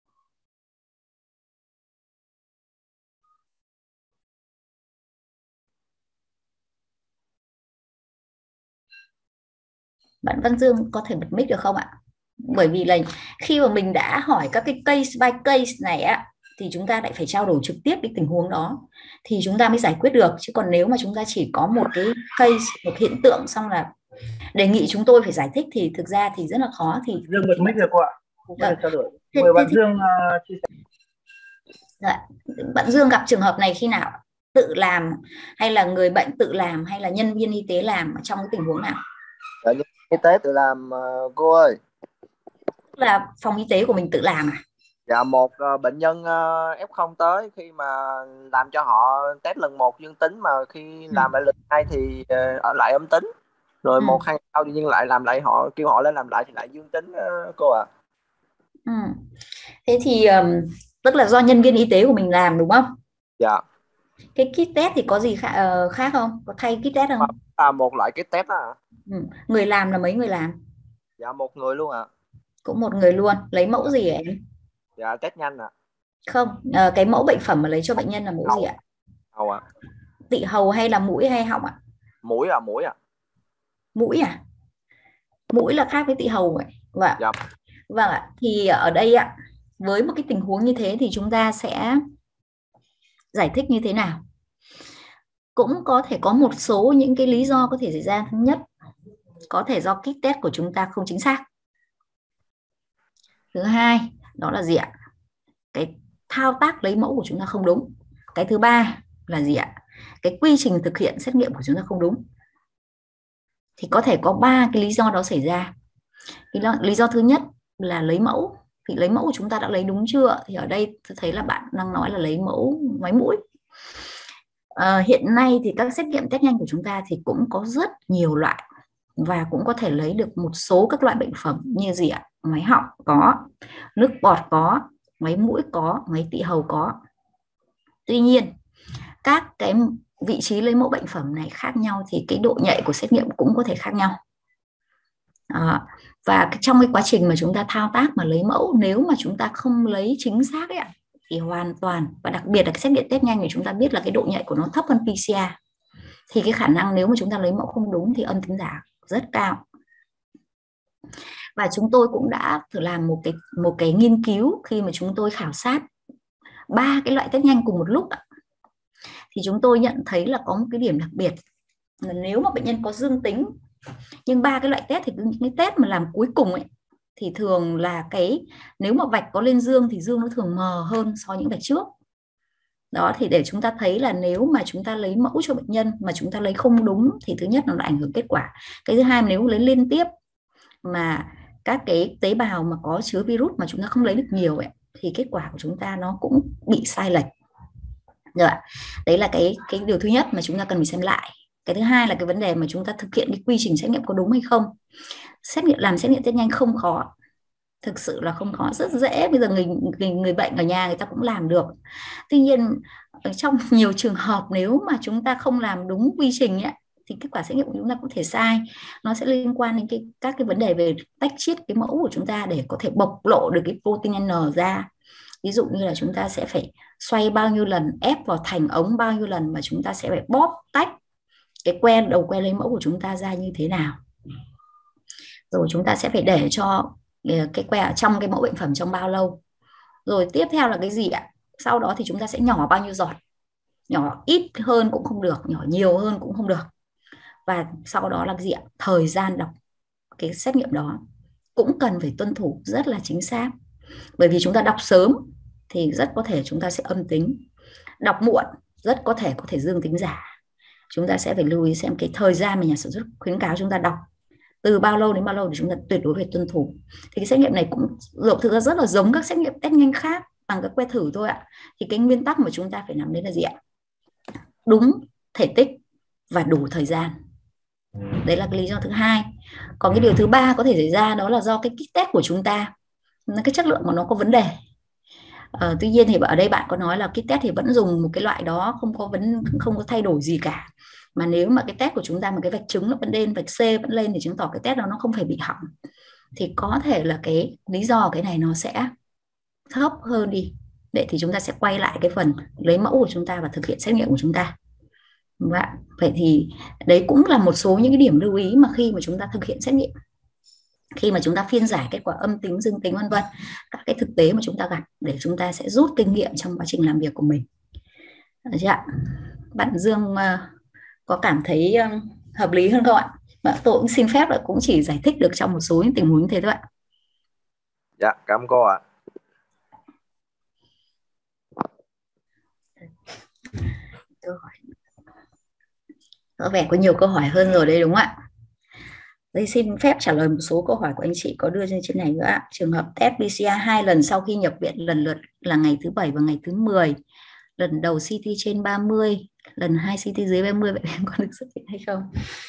Bạn Văn Dương có thể bật mic được không ạ? Bởi vì là khi mà mình đã hỏi các cái case by case này á thì chúng ta lại phải trao đổi trực tiếp cái tình huống đó thì chúng ta mới giải quyết được. Chứ còn nếu mà chúng ta chỉ có một cái case, một hiện tượng xong là đề nghị chúng tôi phải giải thích thì thực ra thì rất là khó. Thì Dương bật mic được cô ạ. Trao đổi. Mời bạn Dương chia sẻ. Dạ. Bạn Dương gặp trường hợp này khi nào? Tự làm hay là người bệnh tự làm hay là nhân viên y tế làm, trong cái tình huống nào? Nhân viên y tế tự làm cô ơi. Tức là phòng y tế của mình tự làm à? Dạ, một bệnh nhân F0 tới, khi mà làm cho họ test lần 1 dương tính mà khi làm lại lần 2 thì lại âm tính. Rồi 1-2 ngày sau thì lại làm lại, họ kêu họ lên làm lại thì lại dương tính cô ạ. Thế thì tức là do nhân viên y tế của mình làm đúng không? Dạ. Cái kit test thì có gì khác không? Có thay kit test không? Một loại kit test đó. Người làm là mấy người làm? Dạ, một người luôn ạ. Cũng một người luôn. Lấy mẫu gì ạ em? Dạ, test nhanh ạ. Không, cái mẫu bệnh phẩm mà lấy cho bệnh nhân là mẫu gì ạ? Hầu ạ. Tị hầu hay là mũi hay họng ạ? Mũi ạ, mũi ạ. Mũi à? Mũi là khác với tị hầu vậy. Vâng. Dạ. Vâng ạ. Thì ở đây ạ, với một cái tình huống như thế thì chúng ta sẽ giải thích như thế nào? Cũng có thể có một số những cái lý do có thể xảy ra. Thứ nhất, có thể do kit test của chúng ta không chính xác. Thứ hai, đó là gì ạ? Cái thao tác lấy mẫu của chúng ta không đúng. Cái thứ ba là gì ạ? Cái quy trình thực hiện xét nghiệm của chúng ta không đúng. Thì có thể có 3 cái lý do đó xảy ra. Lý do thứ nhất là lấy mẫu. Thì lấy mẫu của chúng ta đã lấy đúng chưa? Thì ở đây tôi thấy là bạn đang nói là lấy mẫu máy mũi. Hiện nay thì các xét nghiệm test nhanh của chúng ta thì cũng có rất nhiều loại và cũng có thể lấy được một số các loại bệnh phẩm như gì ạ? Máy họng có, nước bọt có, máy mũi có, máy tị hầu có. Tuy nhiên, các cái vị trí lấy mẫu bệnh phẩm này khác nhau thì cái độ nhạy của xét nghiệm cũng có thể khác nhau. Và trong cái quá trình mà chúng ta thao tác mà lấy mẫu, nếu mà chúng ta không lấy chính xác ấy, thì hoàn toàn, và đặc biệt là cái xét nghiệm test nhanh thì chúng ta biết là cái độ nhạy của nó thấp hơn PCR, thì cái khả năng nếu mà chúng ta lấy mẫu không đúng thì âm tính giả rất cao. Và chúng tôi cũng đã thử làm một cái nghiên cứu khi mà chúng tôi khảo sát 3 cái loại test nhanh cùng một lúc. Thì chúng tôi nhận thấy là có một cái điểm đặc biệt là nếu mà bệnh nhân có dương tính, nhưng 3 cái loại test thì những cái test mà làm cuối cùng ấy thì thường là nếu mà vạch có lên dương thì dương nó thường mờ hơn so với những vạch trước. Đó, thì để chúng ta thấy là nếu mà chúng ta lấy mẫu cho bệnh nhân mà chúng ta lấy không đúng thì thứ nhất nó đã ảnh hưởng kết quả. Cái thứ hai, nếu lấy liên tiếp mà các cái tế bào mà có chứa virus mà chúng ta không lấy được nhiều ấy, thì kết quả của chúng ta nó cũng bị sai lệch. Rồi, đấy là cái điều thứ nhất mà chúng ta cần phải xem lại. Cái thứ hai là cái vấn đề mà chúng ta thực hiện cái quy trình xét nghiệm có đúng hay không. Làm xét nghiệm test nhanh không khó, thực sự là không khó, rất dễ. Bây giờ người bệnh ở nhà người ta cũng làm được. Tuy nhiên trong nhiều trường hợp nếu mà chúng ta không làm đúng quy trình ấy, thì kết quả xét nghiệm của chúng ta có thể sai. Nó sẽ liên quan đến các cái vấn đề về tách chiết cái mẫu của chúng ta để có thể bộc lộ được cái protein N ra. Ví dụ như là chúng ta sẽ phải xoay bao nhiêu lần, ép vào thành ống bao nhiêu lần, mà chúng ta sẽ phải bóp tách cái đầu que lấy mẫu của chúng ta ra như thế nào. Rồi chúng ta sẽ phải để cho cái que ở trong cái mẫu bệnh phẩm trong bao lâu. Rồi tiếp theo là cái gì ạ? Sau đó thì chúng ta sẽ nhỏ bao nhiêu giọt. Nhỏ ít hơn cũng không được, nhỏ nhiều hơn cũng không được. Và sau đó là cái gì ạ? Thời gian đọc cái xét nghiệm đó cũng cần phải tuân thủ rất là chính xác. Bởi vì chúng ta đọc sớm thì rất có thể chúng ta sẽ âm tính, đọc muộn rất có thể dương tính giả. Chúng ta sẽ phải lưu ý xem cái thời gian mà nhà sản xuất khuyến cáo chúng ta đọc từ bao lâu đến bao lâu để chúng ta tuyệt đối phải tuân thủ. Thì cái xét nghiệm này cũng thực ra rất là giống các xét nghiệm test nhanh khác bằng các que thử thôi ạ. Thì cái nguyên tắc mà chúng ta phải nắm đấy là gì ạ? Đúng thể tích và đủ thời gian. Đấy là cái lý do thứ hai. Còn cái điều thứ ba có thể xảy ra đó là do cái kit test của chúng ta, cái chất lượng của nó có vấn đề. Tuy nhiên thì ở đây bạn có nói là kit test thì vẫn dùng một cái loại đó, không có thay đổi gì cả. Mà nếu mà cái test của chúng ta mà cái vạch trứng nó vẫn lên, vạch C vẫn lên thì chứng tỏ cái test đó nó không phải bị hỏng. Thì có thể là cái lý do cái này nó sẽ thấp hơn đi. Để thì chúng ta sẽ quay lại cái phần lấy mẫu của chúng ta và thực hiện xét nghiệm của chúng ta. Vậy thì đấy cũng là một số những cái điểm lưu ý mà khi mà chúng ta thực hiện xét nghiệm, khi mà chúng ta phiên giải kết quả âm tính, dương tính vân vân, các cái thực tế mà chúng ta gặp để chúng ta sẽ rút kinh nghiệm trong quá trình làm việc của mình. Được chưa ạ? Bạn Dương có cảm thấy hợp lý hơn không ạ? Tôi cũng xin phép là cũng chỉ giải thích được trong một số những tình huống như thế thôi ạ. Dạ, cảm ơn cô ạ. Câu hỏi có vẻ có nhiều câu hỏi hơn rồi đấy đúng không ạ? Đây xin phép trả lời một số câu hỏi của anh chị có đưa lên trên này nữa ạ. Trường hợp test PCR 2 lần sau khi nhập viện lần lượt là ngày thứ 7 và ngày thứ 10. Lần đầu CT trên 30, lần 2 CT dưới 30, vậy em có được xuất viện hay không?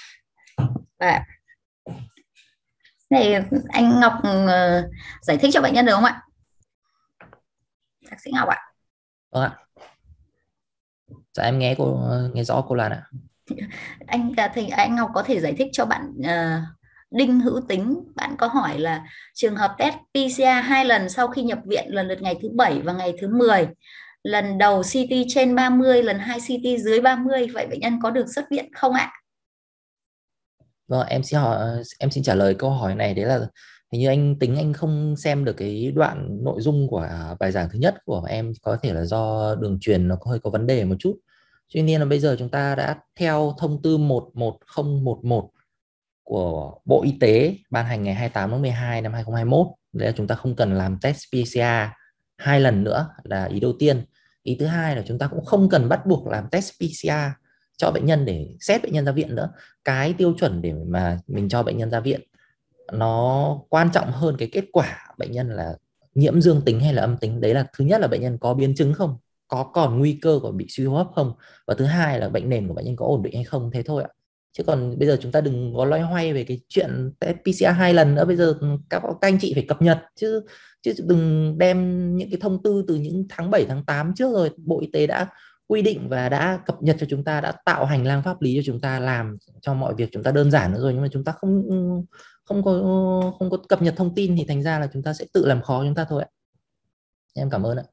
Này anh Ngọc giải thích cho bệnh nhân được không ạ? Bác sĩ Ngọc ạ. Vâng ạ. Dạ em nghe rõ cô Lan ạ. Anh Ngọc có thể giải thích cho bạn Đinh Hữu Tính. Bạn có hỏi là trường hợp test PCR 2 lần sau khi nhập viện lần lượt ngày thứ 7 và ngày thứ 10. Lần đầu CT trên 30, lần 2 CT dưới 30. Vậy bệnh nhân có được xuất viện không ạ? Vâng, em xin trả lời câu hỏi này. Đấy là hình như anh Tính anh không xem được cái đoạn nội dung của bài giảng thứ nhất của em, có thể là do đường truyền nó hơi có vấn đề một chút. Tuy nhiên là bây giờ chúng ta đã theo thông tư 11011 của Bộ Y tế ban hành ngày 28 tháng 12 năm 2021. Đấy là chúng ta không cần làm test PCR 2 lần nữa là ý đầu tiên. Ý thứ hai là chúng ta cũng không cần bắt buộc làm test PCR cho bệnh nhân để xét bệnh nhân ra viện nữa. Cái tiêu chuẩn để mà mình cho bệnh nhân ra viện nó quan trọng hơn cái kết quả bệnh nhân là nhiễm dương tính hay là âm tính. Đấy là thứ nhất là bệnh nhân có biến chứng không, có còn nguy cơ của bị suy hô hấp không, và thứ hai là bệnh nền của bệnh nhân có ổn định hay không, thế thôi ạ. Chứ còn bây giờ chúng ta đừng có loay hoay về cái chuyện PCR 2 lần nữa. Bây giờ các anh chị phải cập nhật chứ đừng đem những cái thông tư từ những tháng 7 tháng 8 trước rồi Bộ Y tế đã quy định và đã cập nhật cho chúng ta, đã tạo hành lang pháp lý cho chúng ta làm cho mọi việc chúng ta đơn giản nữa rồi, nhưng mà chúng ta không có cập nhật thông tin thì thành ra là chúng ta sẽ tự làm khó chúng ta thôi ạ. Em cảm ơn ạ.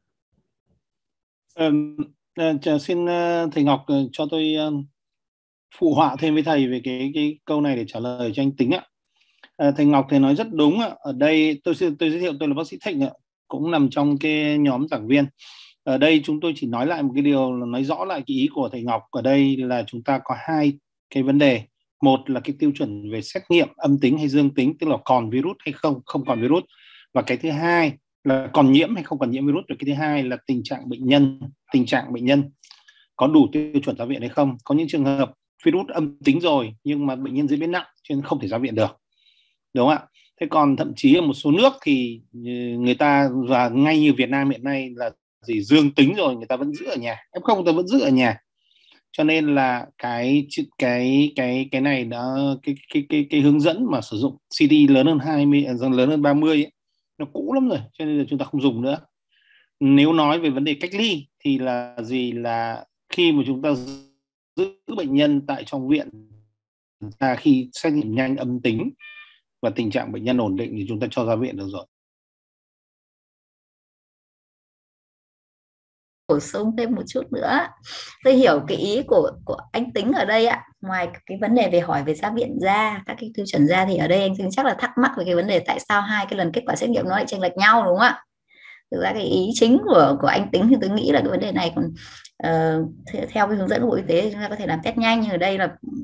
Xin thầy Ngọc cho tôi phụ họa thêm với thầy về cái câu này để trả lời cho anh Tính ạ. Thầy Ngọc thầy nói rất đúng ạ. Ở đây tôi giới thiệu tôi là bác sĩ Thịnh ạ, cũng nằm trong cái nhóm giảng viên. Ở đây chúng tôi chỉ nói lại một cái điều là nói rõ lại cái ý của thầy Ngọc. Ở đây là chúng ta có hai cái vấn đề. Một là cái tiêu chuẩn về xét nghiệm âm tính hay dương tính, tức là còn virus hay không còn virus. Và cái thứ hai là còn nhiễm hay không còn nhiễm virus. Rồi cái thứ hai là tình trạng bệnh nhân có đủ tiêu chuẩn ra viện hay không. Có những trường hợp virus âm tính rồi nhưng mà bệnh nhân diễn biến nặng cho nên không thể ra viện được, đúng không ạ? Thế còn thậm chí ở một số nước thì người ta, và ngay như Việt Nam hiện nay là dương tính rồi người ta vẫn giữ ở nhà, F0 người ta vẫn giữ ở nhà. Cho nên là cái này đã cái hướng dẫn mà sử dụng CD lớn hơn 20, lớn hơn 30 ấy, nó cũ lắm rồi, cho nên là chúng ta không dùng nữa. Nếu nói về vấn đề cách ly thì là khi mà chúng ta giữ bệnh nhân tại trong viện, khi xét nghiệm nhanh âm tính và tình trạng bệnh nhân ổn định thì chúng ta cho ra viện được rồi. Bổ sung thêm một chút nữa, tôi hiểu cái ý của anh Tính ở đây ạ. Ngoài cái vấn đề về hỏi về ra viện ra, các cái tiêu chuẩn ra, thì ở đây anh Tính chắc là thắc mắc về cái vấn đề tại sao hai cái lần kết quả xét nghiệm nó lại chênh lệch nhau, đúng không ạ? Thực ra cái ý chính của anh Tính thì tôi nghĩ là cái vấn đề này còn theo cái hướng dẫn của Bộ Y tế chúng ta có thể làm test nhanh, nhưng ở đây là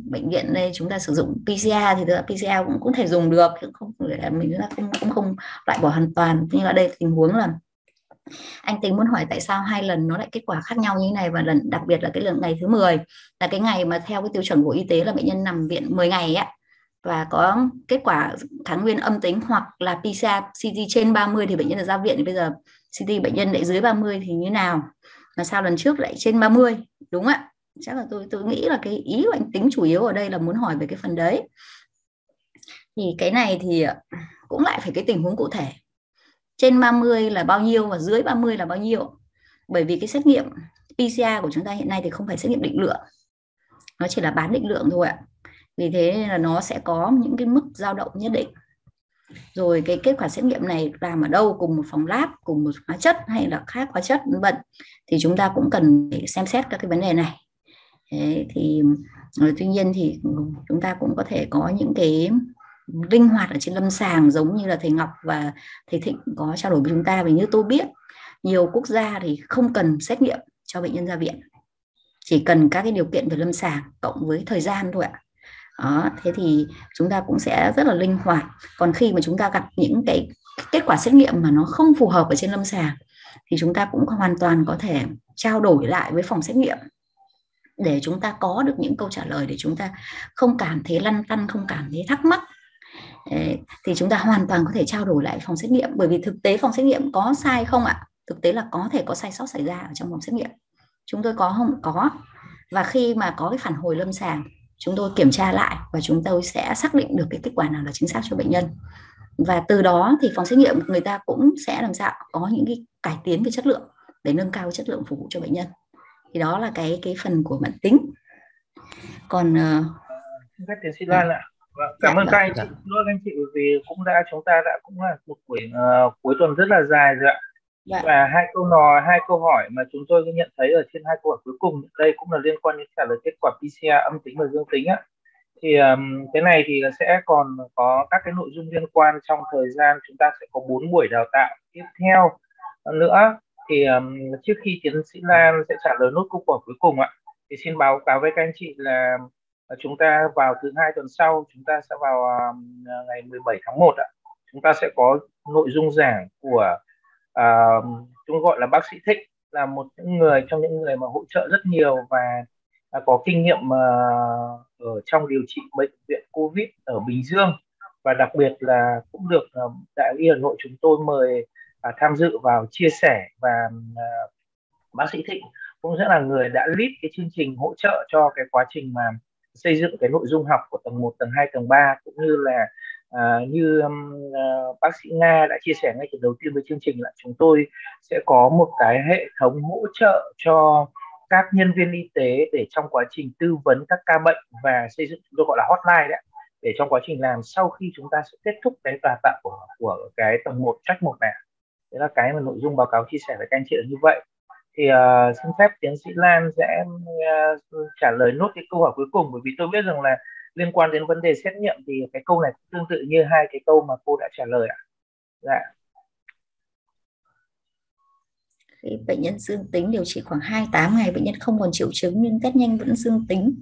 bệnh viện đây chúng ta sử dụng PCR thì PCR cũng thể dùng được, không phải là mình cũng không loại bỏ hoàn toàn. Nhưng ở đây tình huống là anh Tính muốn hỏi tại sao 2 lần nó lại kết quả khác nhau như thế này, và đặc biệt là cái lần ngày thứ 10 là cái ngày mà theo cái tiêu chuẩn của y tế là bệnh nhân nằm viện 10 ngày ấy, và có kết quả kháng nguyên âm tính hoặc là PCR CT trên 30 thì bệnh nhân được ra viện. Thì bây giờ CT bệnh nhân lại dưới 30 thì như nào, mà sao lần trước lại trên 30, đúng ạ? Chắc là tôi nghĩ là cái ý của anh Tính chủ yếu ở đây là muốn hỏi về cái phần đấy. Thì cái này thì cũng lại phải cái tình huống cụ thể, trên 30 là bao nhiêu và dưới 30 là bao nhiêu. Bởi vì cái xét nghiệm PCR của chúng ta hiện nay thì không phải xét nghiệm định lượng, nó chỉ là bán định lượng thôi ạ. Vì thế là nó sẽ có những cái mức dao động nhất định. Rồi cái kết quả xét nghiệm này làm ở đâu, cùng một phòng lab, cùng một hóa chất hay là khác hóa chất vân vân, thì chúng ta cũng cần để xem xét các cái vấn đề này. Thế thì tuy nhiên thì chúng ta cũng có thể có những cái linh hoạt ở trên lâm sàng, giống như là thầy Ngọc và thầy Thịnh có trao đổi với chúng ta. Vì như tôi biết nhiều quốc gia thì không cần xét nghiệm cho bệnh nhân ra viện, chỉ cần các cái điều kiện về lâm sàng cộng với thời gian thôi ạ. Đó, thế thì chúng ta cũng sẽ rất là linh hoạt. Còn khi mà chúng ta gặp những cái kết quả xét nghiệm mà nó không phù hợp ở trên lâm sàng thì chúng ta cũng hoàn toàn có thể trao đổi lại với phòng xét nghiệm để chúng ta có được những câu trả lời, để chúng ta không cảm thấy lăn tăn, không cảm thấy thắc mắc. Thì chúng ta hoàn toàn có thể trao đổi lại phòng xét nghiệm, bởi vì thực tế phòng xét nghiệm có sai không ạ? Thực tế là có thể có sai sót xảy ra ở trong phòng xét nghiệm. Chúng tôi có không? Có. Và khi mà có cái phản hồi lâm sàng, chúng tôi kiểm tra lại và chúng tôi sẽ xác định được cái kết quả nào là chính xác cho bệnh nhân. Và từ đó thì phòng xét nghiệm người ta cũng sẽ làm sao có những cái cải tiến về chất lượng để nâng cao chất lượng phục vụ cho bệnh nhân. Thì đó là cái phần của bạn Tính. Còn các tiến sĩ Lan ạ. Cảm ơn các anh chị, anh chị vì chúng ta đã cũng là một buổi cuối tuần rất là dài rồi ạ. Và hai câu hỏi mà chúng tôi nhận thấy ở trên 2 câu hỏi cuối cùng đây cũng là liên quan đến trả lời kết quả PCR âm tính và dương tính ạ. Thì cái này thì sẽ còn có các cái nội dung liên quan trong thời gian chúng ta sẽ có 4 buổi đào tạo tiếp theo nữa. Thì trước khi tiến sĩ Lan sẽ trả lời nốt câu hỏi cuối cùng ạ, thì xin báo cáo với các anh chị là chúng ta vào thứ 2 tuần sau, chúng ta sẽ vào ngày 17 tháng 1 ạ. Chúng ta sẽ có nội dung giảng của chúng gọi là bác sĩ Thịnh, là một trong những người mà hỗ trợ rất nhiều và có kinh nghiệm ở trong điều trị bệnh viện Covid ở Bình Dương, và đặc biệt là cũng được Đại học Y Hà Nội chúng tôi mời tham dự vào chia sẻ. Và bác sĩ Thịnh cũng sẽ là người đã lead cái chương trình hỗ trợ cho cái quá trình mà xây dựng cái nội dung học của tầng 1, tầng 2, tầng 3, cũng như là bác sĩ Nga đã chia sẻ ngay từ đầu tiên với chương trình là chúng tôi sẽ có một cái hệ thống hỗ trợ cho các nhân viên y tế để trong quá trình tư vấn các ca bệnh và xây dựng, chúng tôi gọi là hotline đấy, để trong quá trình làm sau khi chúng ta sẽ kết thúc cái đào tạo của cái tầng 1 track 1 này. Đấy là cái mà nội dung báo cáo chia sẻ với các anh chị là như vậy. Thì xin phép tiến sĩ Lan sẽ trả lời nốt cái câu hỏi cuối cùng, bởi vì tôi biết rằng là liên quan đến vấn đề xét nghiệm thì cái câu này cũng tương tự như 2 cái câu mà cô đã trả lời ạ. Dạ. Khi bệnh nhân dương tính điều trị khoảng 28 ngày, bệnh nhân không còn triệu chứng nhưng test nhanh vẫn dương tính.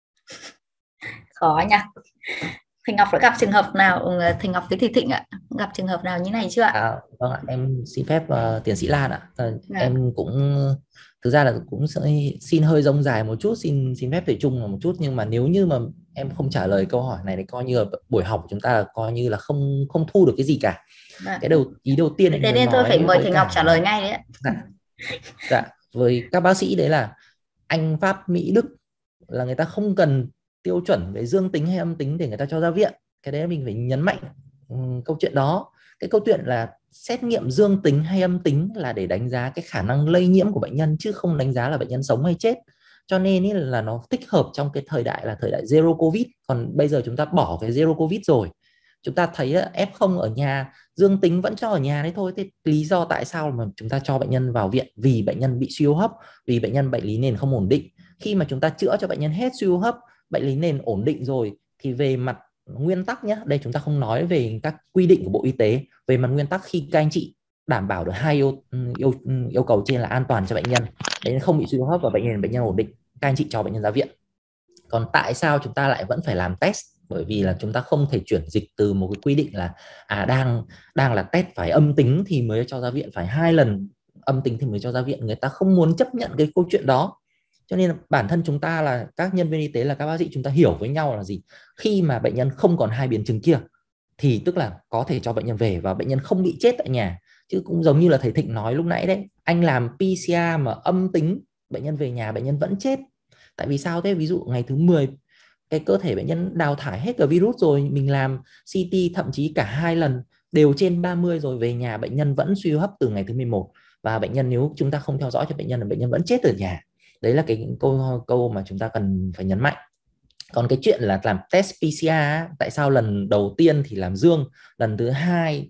Khó nha. Thầy Ngọc đã gặp trường hợp nào, thầy Ngọc với Thịnh ạ, gặp trường hợp nào như này chưa ạ? Vâng ạ, em xin phép tiến sĩ Lan ạ. Em cũng thực ra là cũng xin hơi rông dài một chút, xin phép thầy Trung một chút, nhưng mà nếu như mà em không trả lời câu hỏi này thì coi như là buổi học của chúng ta là coi như là không thu được cái gì cả. Ý đầu tiên thế nên tôi phải mời thầy Ngọc trả lời ngay đấy ạ. Dạ, với các bác sĩ đấy là Anh, Pháp, Mỹ, Đức là người ta không cần tiêu chuẩn về dương tính hay âm tính để người ta cho ra viện. Cái đấy mình phải nhấn mạnh câu chuyện đó. Cái câu chuyện là xét nghiệm dương tính hay âm tính là để đánh giá cái khả năng lây nhiễm của bệnh nhân, chứ không đánh giá là bệnh nhân sống hay chết. Cho nên là nó thích hợp trong cái thời đại là thời đại zero covid. Còn bây giờ chúng ta bỏ cái zero covid rồi, chúng ta thấy F0 ở nhà dương tính vẫn cho ở nhà đấy thôi. Thế lý do tại sao mà chúng ta cho bệnh nhân vào viện? Vì bệnh nhân bị suy hô hấp, vì bệnh nhân bệnh lý nền không ổn định. Khi mà chúng ta chữa cho bệnh nhân hết suy hô hấp, bệnh lý nền ổn định rồi, thì về mặt nguyên tắc nhé, đây chúng ta không nói về các quy định của Bộ Y tế, về mặt nguyên tắc khi các anh chị đảm bảo được 2 yêu cầu trên là an toàn cho bệnh nhân, đấy, không bị suy hô hấp và bệnh nhân ổn định, các anh chị cho bệnh nhân ra viện. Còn tại sao chúng ta lại vẫn phải làm test? Bởi vì là chúng ta không thể chuyển dịch từ một cái quy định là đang là test phải âm tính thì mới cho ra viện, phải 2 lần âm tính thì mới cho ra viện. Người ta không muốn chấp nhận cái câu chuyện đó. Cho nên là bản thân chúng ta là các nhân viên y tế, là các bác sĩ, chúng ta hiểu với nhau là gì? Khi mà bệnh nhân không còn hai biến chứng kia thì tức là có thể cho bệnh nhân về và bệnh nhân không bị chết tại nhà. Chứ cũng giống như là thầy Thịnh nói lúc nãy đấy, anh làm PCR mà âm tính, bệnh nhân về nhà bệnh nhân vẫn chết. Tại vì sao thế? Ví dụ ngày thứ 10 cái cơ thể bệnh nhân đào thải hết cả virus rồi, mình làm CT thậm chí cả 2 lần đều trên 30 rồi, về nhà bệnh nhân vẫn suy hô hấp từ ngày thứ 11, và bệnh nhân nếu chúng ta không theo dõi cho bệnh nhân là bệnh nhân vẫn chết ở nhà. Đấy là cái câu mà chúng ta cần phải nhấn mạnh. Còn cái chuyện là làm test PCR, tại sao lần đầu tiên thì làm dương, lần thứ hai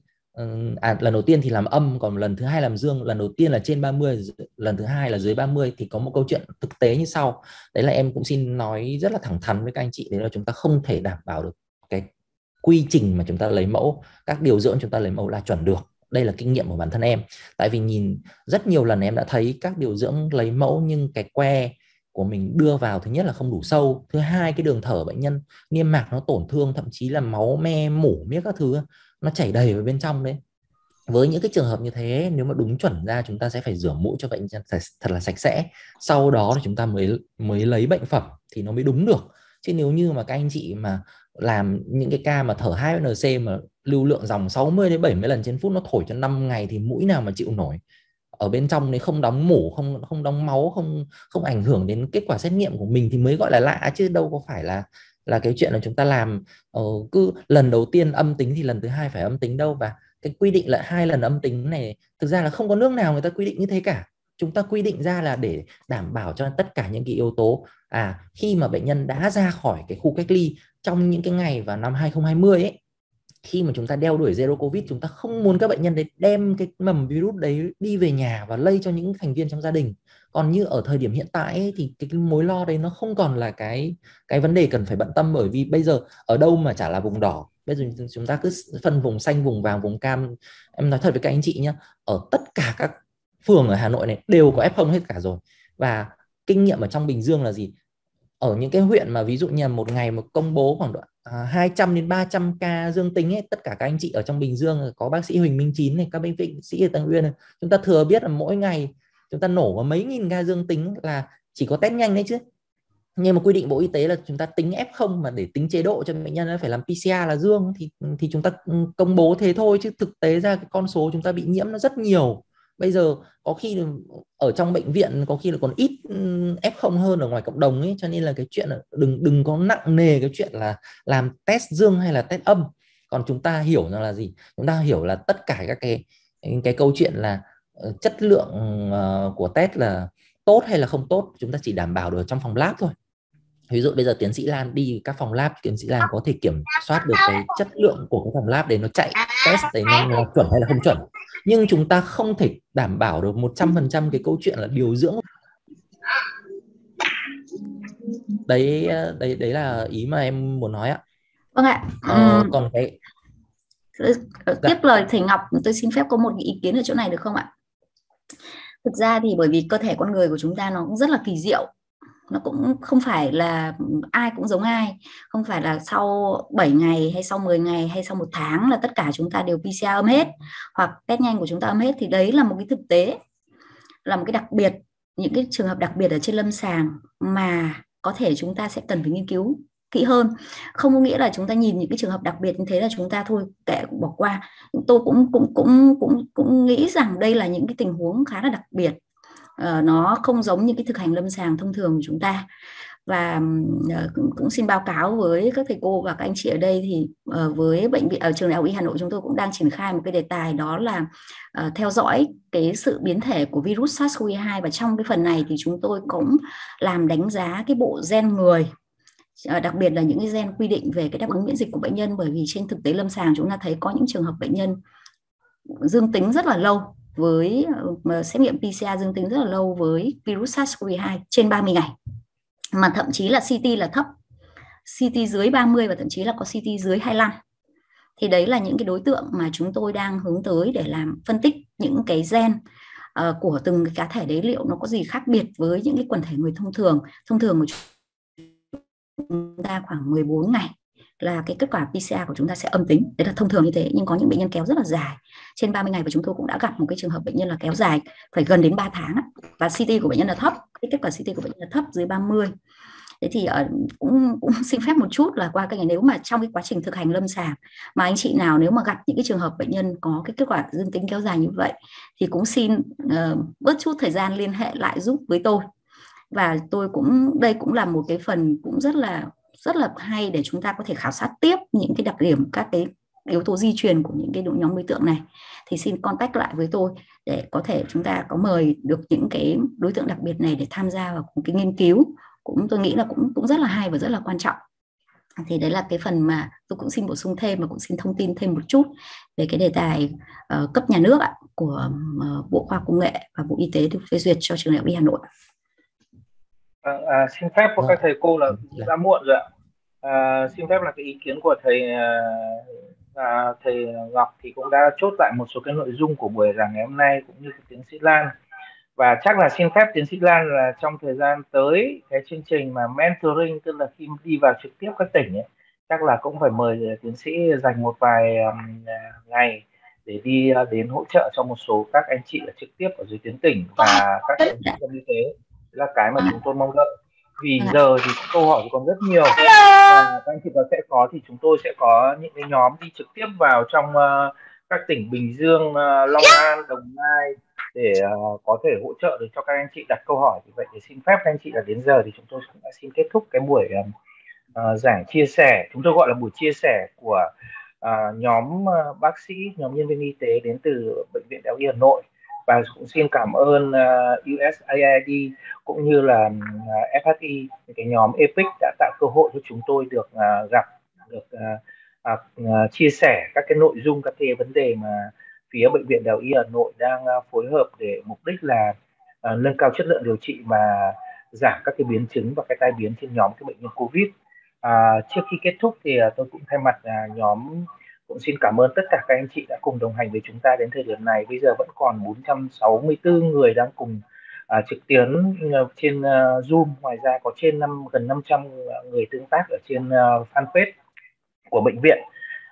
lần đầu tiên thì làm âm, còn lần thứ hai làm dương, lần đầu tiên là trên 30, lần thứ hai là dưới 30, thì có một câu chuyện thực tế như sau. Đấy là em cũng xin nói rất là thẳng thắn với các anh chị, đấy là chúng ta không thể đảm bảo được cái quy trình mà chúng ta lấy mẫu, các điều dưỡng chúng ta lấy mẫu là chuẩn được. Đây là kinh nghiệm của bản thân em. Tại vì nhìn rất nhiều lần em đã thấy các điều dưỡng lấy mẫu nhưng cái que của mình đưa vào, thứ nhất là không đủ sâu, thứ hai cái đường thở bệnh nhân niêm mạc nó tổn thương, thậm chí là máu me mủ miếc các thứ nó chảy đầy vào bên trong đấy. Với những cái trường hợp như thế, nếu mà đúng chuẩn ra chúng ta sẽ phải rửa mũi cho bệnh nhân thật là sạch sẽ, sau đó thì chúng ta mới lấy bệnh phẩm thì nó mới đúng được. Chứ nếu như mà các anh chị mà làm những cái ca mà thở 2NC mà lưu lượng dòng 60 đến 70 lần trên phút, nó thổi cho 5 ngày thì mũi nào mà chịu nổi. Ở bên trong đấy không đóng mủ, không đóng máu, không ảnh hưởng đến kết quả xét nghiệm của mình thì mới gọi là lạ, chứ đâu có phải là cái chuyện là chúng ta làm cứ lần đầu tiên âm tính thì lần thứ hai phải âm tính đâu. Và cái quy định là 2 lần âm tính này thực ra là không có nước nào người ta quy định như thế cả. Chúng ta quy định ra là để đảm bảo cho tất cả những cái yếu tố khi mà bệnh nhân đã ra khỏi cái khu cách ly trong những cái ngày vào năm 2020 ấy, khi mà chúng ta đeo đuổi zero covid, chúng ta không muốn các bệnh nhân đấy đem cái mầm virus đấy đi về nhà và lây cho những thành viên trong gia đình. Còn như ở thời điểm hiện tại ấy, thì cái mối lo đấy nó không còn là cái vấn đề cần phải bận tâm, bởi vì bây giờ ở đâu mà chả là vùng đỏ. Bây giờ chúng ta cứ phân vùng xanh, vùng vàng, vùng cam. Em nói thật với các anh chị nhé, ở tất cả các phường ở Hà Nội này đều có F0 hết cả rồi. Và kinh nghiệm ở trong Bình Dương là gì? Ở những cái huyện mà ví dụ như là một ngày mà công bố khoảng 200 đến 300 ca dương tính ấy, tất cả các anh chị ở trong Bình Dương, có bác sĩ Huỳnh Minh Chín này, các bệnh viện sĩ ở Tân Uyên này, chúng ta thừa biết là mỗi ngày chúng ta nổ vào mấy nghìn ca dương tính là chỉ có test nhanh đấy chứ. Nhưng mà quy định Bộ Y tế là chúng ta tính F0 mà để tính chế độ cho bệnh nhân phải làm PCR là dương, thì chúng ta công bố thế thôi, chứ thực tế ra cái con số chúng ta bị nhiễm nó rất nhiều. Bây giờ có khi ở trong bệnh viện có khi là còn ít F0 hơn ở ngoài cộng đồng ấy, cho nên là cái chuyện là đừng có nặng nề cái chuyện là làm test dương hay là test âm. Còn chúng ta hiểu rằng là gì? Chúng ta hiểu là tất cả các cái câu chuyện là chất lượng của test là tốt hay là không tốt, chúng ta chỉ đảm bảo được trong phòng lab thôi. Ví dụ bây giờ tiến sĩ Lan đi các phòng lab, tiến sĩ Lan có thể kiểm soát được cái chất lượng của cái phòng lab đấy, nó chạy test đấy nó chuẩn hay là không chuẩn. Nhưng chúng ta không thể đảm bảo được 100% cái câu chuyện là điều dưỡng. Đấy là ý mà em muốn nói ạ. Vâng ạ. Còn cái tiếp lời thầy Ngọc, tôi xin phép có một ý kiến ở chỗ này được không ạ? Thực ra thì bởi vì cơ thể con người của chúng ta nó cũng rất là kỳ diệu, nó cũng không phải là ai cũng giống ai, không phải là sau 7 ngày hay sau 10 ngày hay sau 1 tháng là tất cả chúng ta đều PCR âm hết hoặc test nhanh của chúng ta âm hết. Thì đấy là một cái thực tế, là một cái đặc biệt, những cái trường hợp đặc biệt ở trên lâm sàng mà có thể chúng ta sẽ cần phải nghiên cứu kỹ hơn. Không có nghĩa là chúng ta nhìn những cái trường hợp đặc biệt như thế là chúng ta thôi kệ cũng bỏ qua. Tôi cũng nghĩ rằng đây là những cái tình huống khá là đặc biệt, nó không giống như cái thực hành lâm sàng thông thường của chúng ta. Và cũng xin báo cáo với các thầy cô và các anh chị ở đây thì với bệnh viện ở trường Đại học Y Hà Nội, chúng tôi cũng đang triển khai một cái đề tài, đó là theo dõi cái sự biến thể của virus SARS-CoV-2. Và trong cái phần này thì chúng tôi cũng làm đánh giá cái bộ gen người, đặc biệt là những cái gen quy định về cái đáp ứng miễn dịch của bệnh nhân. Bởi vì trên thực tế lâm sàng chúng ta thấy có những trường hợp bệnh nhân dương tính rất là lâu, với xét nghiệm PCR dương tính rất là lâu với virus SARS-CoV-2 trên 30 ngày, mà thậm chí là CT là thấp, CT dưới 30 và thậm chí là có CT dưới 25. Thì đấy là những cái đối tượng mà chúng tôi đang hướng tới để làm phân tích những cái gen của từng cái cá thể đấy, liệu nó có gì khác biệt với những cái quần thể người thông thường của chúng ta khoảng 14 ngày là cái kết quả PCR của chúng ta sẽ âm tính. Đấy là thông thường như thế, nhưng có những bệnh nhân kéo rất là dài, trên 30 ngày, và chúng tôi cũng đã gặp một cái trường hợp bệnh nhân là kéo dài phải gần đến 3 tháng và CT của bệnh nhân là thấp, cái kết quả CT của bệnh nhân là thấp dưới 30. Thế thì cũng xin phép một chút là qua cái này, nếu mà trong cái quá trình thực hành lâm sàng mà anh chị nào nếu mà gặp những cái trường hợp bệnh nhân có cái kết quả dương tính kéo dài như vậy thì cũng xin bớt chút thời gian liên hệ lại giúp với tôi. Và tôi cũng, đây cũng là một cái phần cũng rất là hay để chúng ta có thể khảo sát tiếp những cái đặc điểm, các cái yếu tố di truyền của những cái nhóm đối tượng này. Thì xin contact lại với tôi để có thể chúng ta có mời được những cái đối tượng đặc biệt này để tham gia vào một cái nghiên cứu, cũng tôi nghĩ là cũng rất là hay và rất là quan trọng. Thì đấy là cái phần mà tôi cũng xin bổ sung thêm và cũng xin thông tin thêm một chút về cái đề tài cấp nhà nước của Bộ Khoa học Công nghệ và Bộ Y tế được phê duyệt cho Trường Đại học Y Hà Nội. Xin phép của các thầy cô là đã muộn rồi ạ. Xin phép là cái ý kiến của thầy Ngọc thì cũng đã chốt lại một số cái nội dung của buổi giảng ngày hôm nay cũng như tiến sĩ Lan. Và chắc là xin phép tiến sĩ Lan là trong thời gian tới cái chương trình mà mentoring, tức là khi đi vào trực tiếp các tỉnh ấy, chắc là cũng phải mời tiến sĩ dành một vài ngày để đi đến hỗ trợ cho một số các anh chị trực tiếp ở dưới tuyến tỉnh và các trung tâm y tế, là cái mà chúng tôi mong đợi. Vì giờ thì câu hỏi còn rất nhiều và các anh chị sẽ có, thì chúng tôi sẽ có những cái nhóm đi trực tiếp vào trong các tỉnh Bình Dương, Long An, Đồng Nai để có thể hỗ trợ được cho các anh chị đặt câu hỏi. Vì vậy thì xin phép các anh chị là đến giờ thì chúng tôi cũng đã xin kết thúc cái buổi giảng chia sẻ, chúng tôi gọi là buổi chia sẻ của nhóm bác sĩ, nhóm nhân viên y tế đến từ Bệnh viện Đại học Y Hà Nội. Và cũng xin cảm ơn USAID cũng như là FHI, cái nhóm EPIC đã tạo cơ hội cho chúng tôi được gặp, được chia sẻ các cái nội dung, các cái vấn đề mà phía Bệnh viện Đại học Y Hà Nội đang phối hợp để mục đích là nâng cao chất lượng điều trị và giảm các cái biến chứng và cái tai biến trên nhóm cái bệnh nhân COVID. Trước khi kết thúc thì tôi cũng thay mặt nhóm cũng xin cảm ơn tất cả các anh chị đã cùng đồng hành với chúng ta đến thời điểm này. Bây giờ vẫn còn 464 người đang cùng trực tuyến trên Zoom. Ngoài ra có gần 500 người tương tác ở trên fanpage của bệnh viện.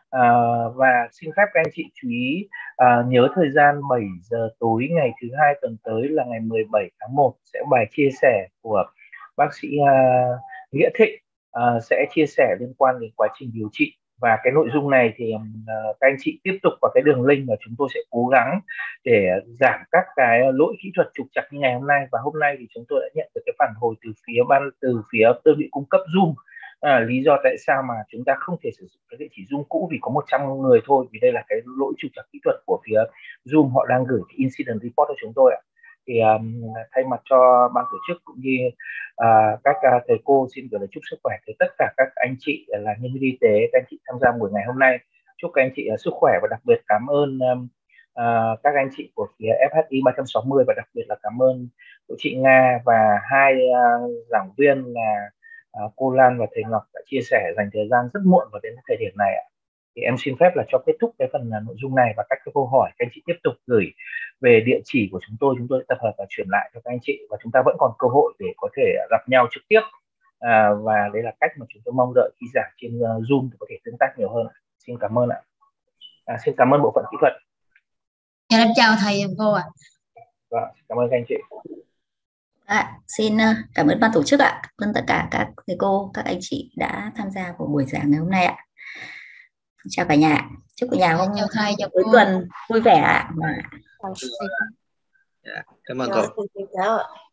Và xin phép các anh chị chú ý nhớ thời gian 7 giờ tối ngày thứ Hai tuần tới là ngày 17 tháng 1 sẽ bài chia sẻ của bác sĩ Nghĩa Thịnh sẽ chia sẻ liên quan đến quá trình điều trị. Và cái nội dung này thì các anh chị tiếp tục vào cái đường link mà chúng tôi sẽ cố gắng để giảm các cái lỗi kỹ thuật trục trặc như ngày hôm nay. Và hôm nay thì chúng tôi đã nhận được cái phản hồi từ phía đơn vị cung cấp Zoom. Lý do tại sao mà chúng ta không thể sử dụng cái địa chỉ Zoom cũ vì có 100 người thôi, vì đây là cái lỗi trục trặc kỹ thuật của phía Zoom, họ đang gửi cái incident report cho chúng tôi ạ. Thì thay mặt cho ban tổ chức cũng như các thầy cô xin gửi lời chúc sức khỏe tới tất cả các anh chị là nhân viên y tế, các anh chị tham gia buổi ngày hôm nay. Chúc các anh chị sức khỏe và đặc biệt cảm ơn các anh chị của phía FHI 360 và đặc biệt là cảm ơn chị Nga và hai giảng viên là cô Lan và thầy Ngọc đã chia sẻ dành thời gian rất muộn vào đến thời điểm này ạ. Thì em xin phép là cho kết thúc cái phần nội dung này và các cái câu hỏi các anh chị tiếp tục gửi về địa chỉ của chúng tôi tập hợp và chuyển lại cho các anh chị, và chúng ta vẫn còn cơ hội để có thể gặp nhau trực tiếp và đấy là cách mà chúng tôi mong đợi khi giảng trên Zoom thì có thể tương tác nhiều hơn. Xin cảm ơn ạ. Xin cảm ơn bộ phận kỹ thuật. Em chào thầy cô ạ. Vâng, cảm ơn các anh chị. Xin cảm ơn ban tổ chức ạ, cảm ơn tất cả các thầy cô, các anh chị đã tham gia vào buổi giảng ngày hôm nay ạ. Chào cả nhà, chúc cả nhà hôm cuối tuần vui vẻ ạ. Cảm ơn cô.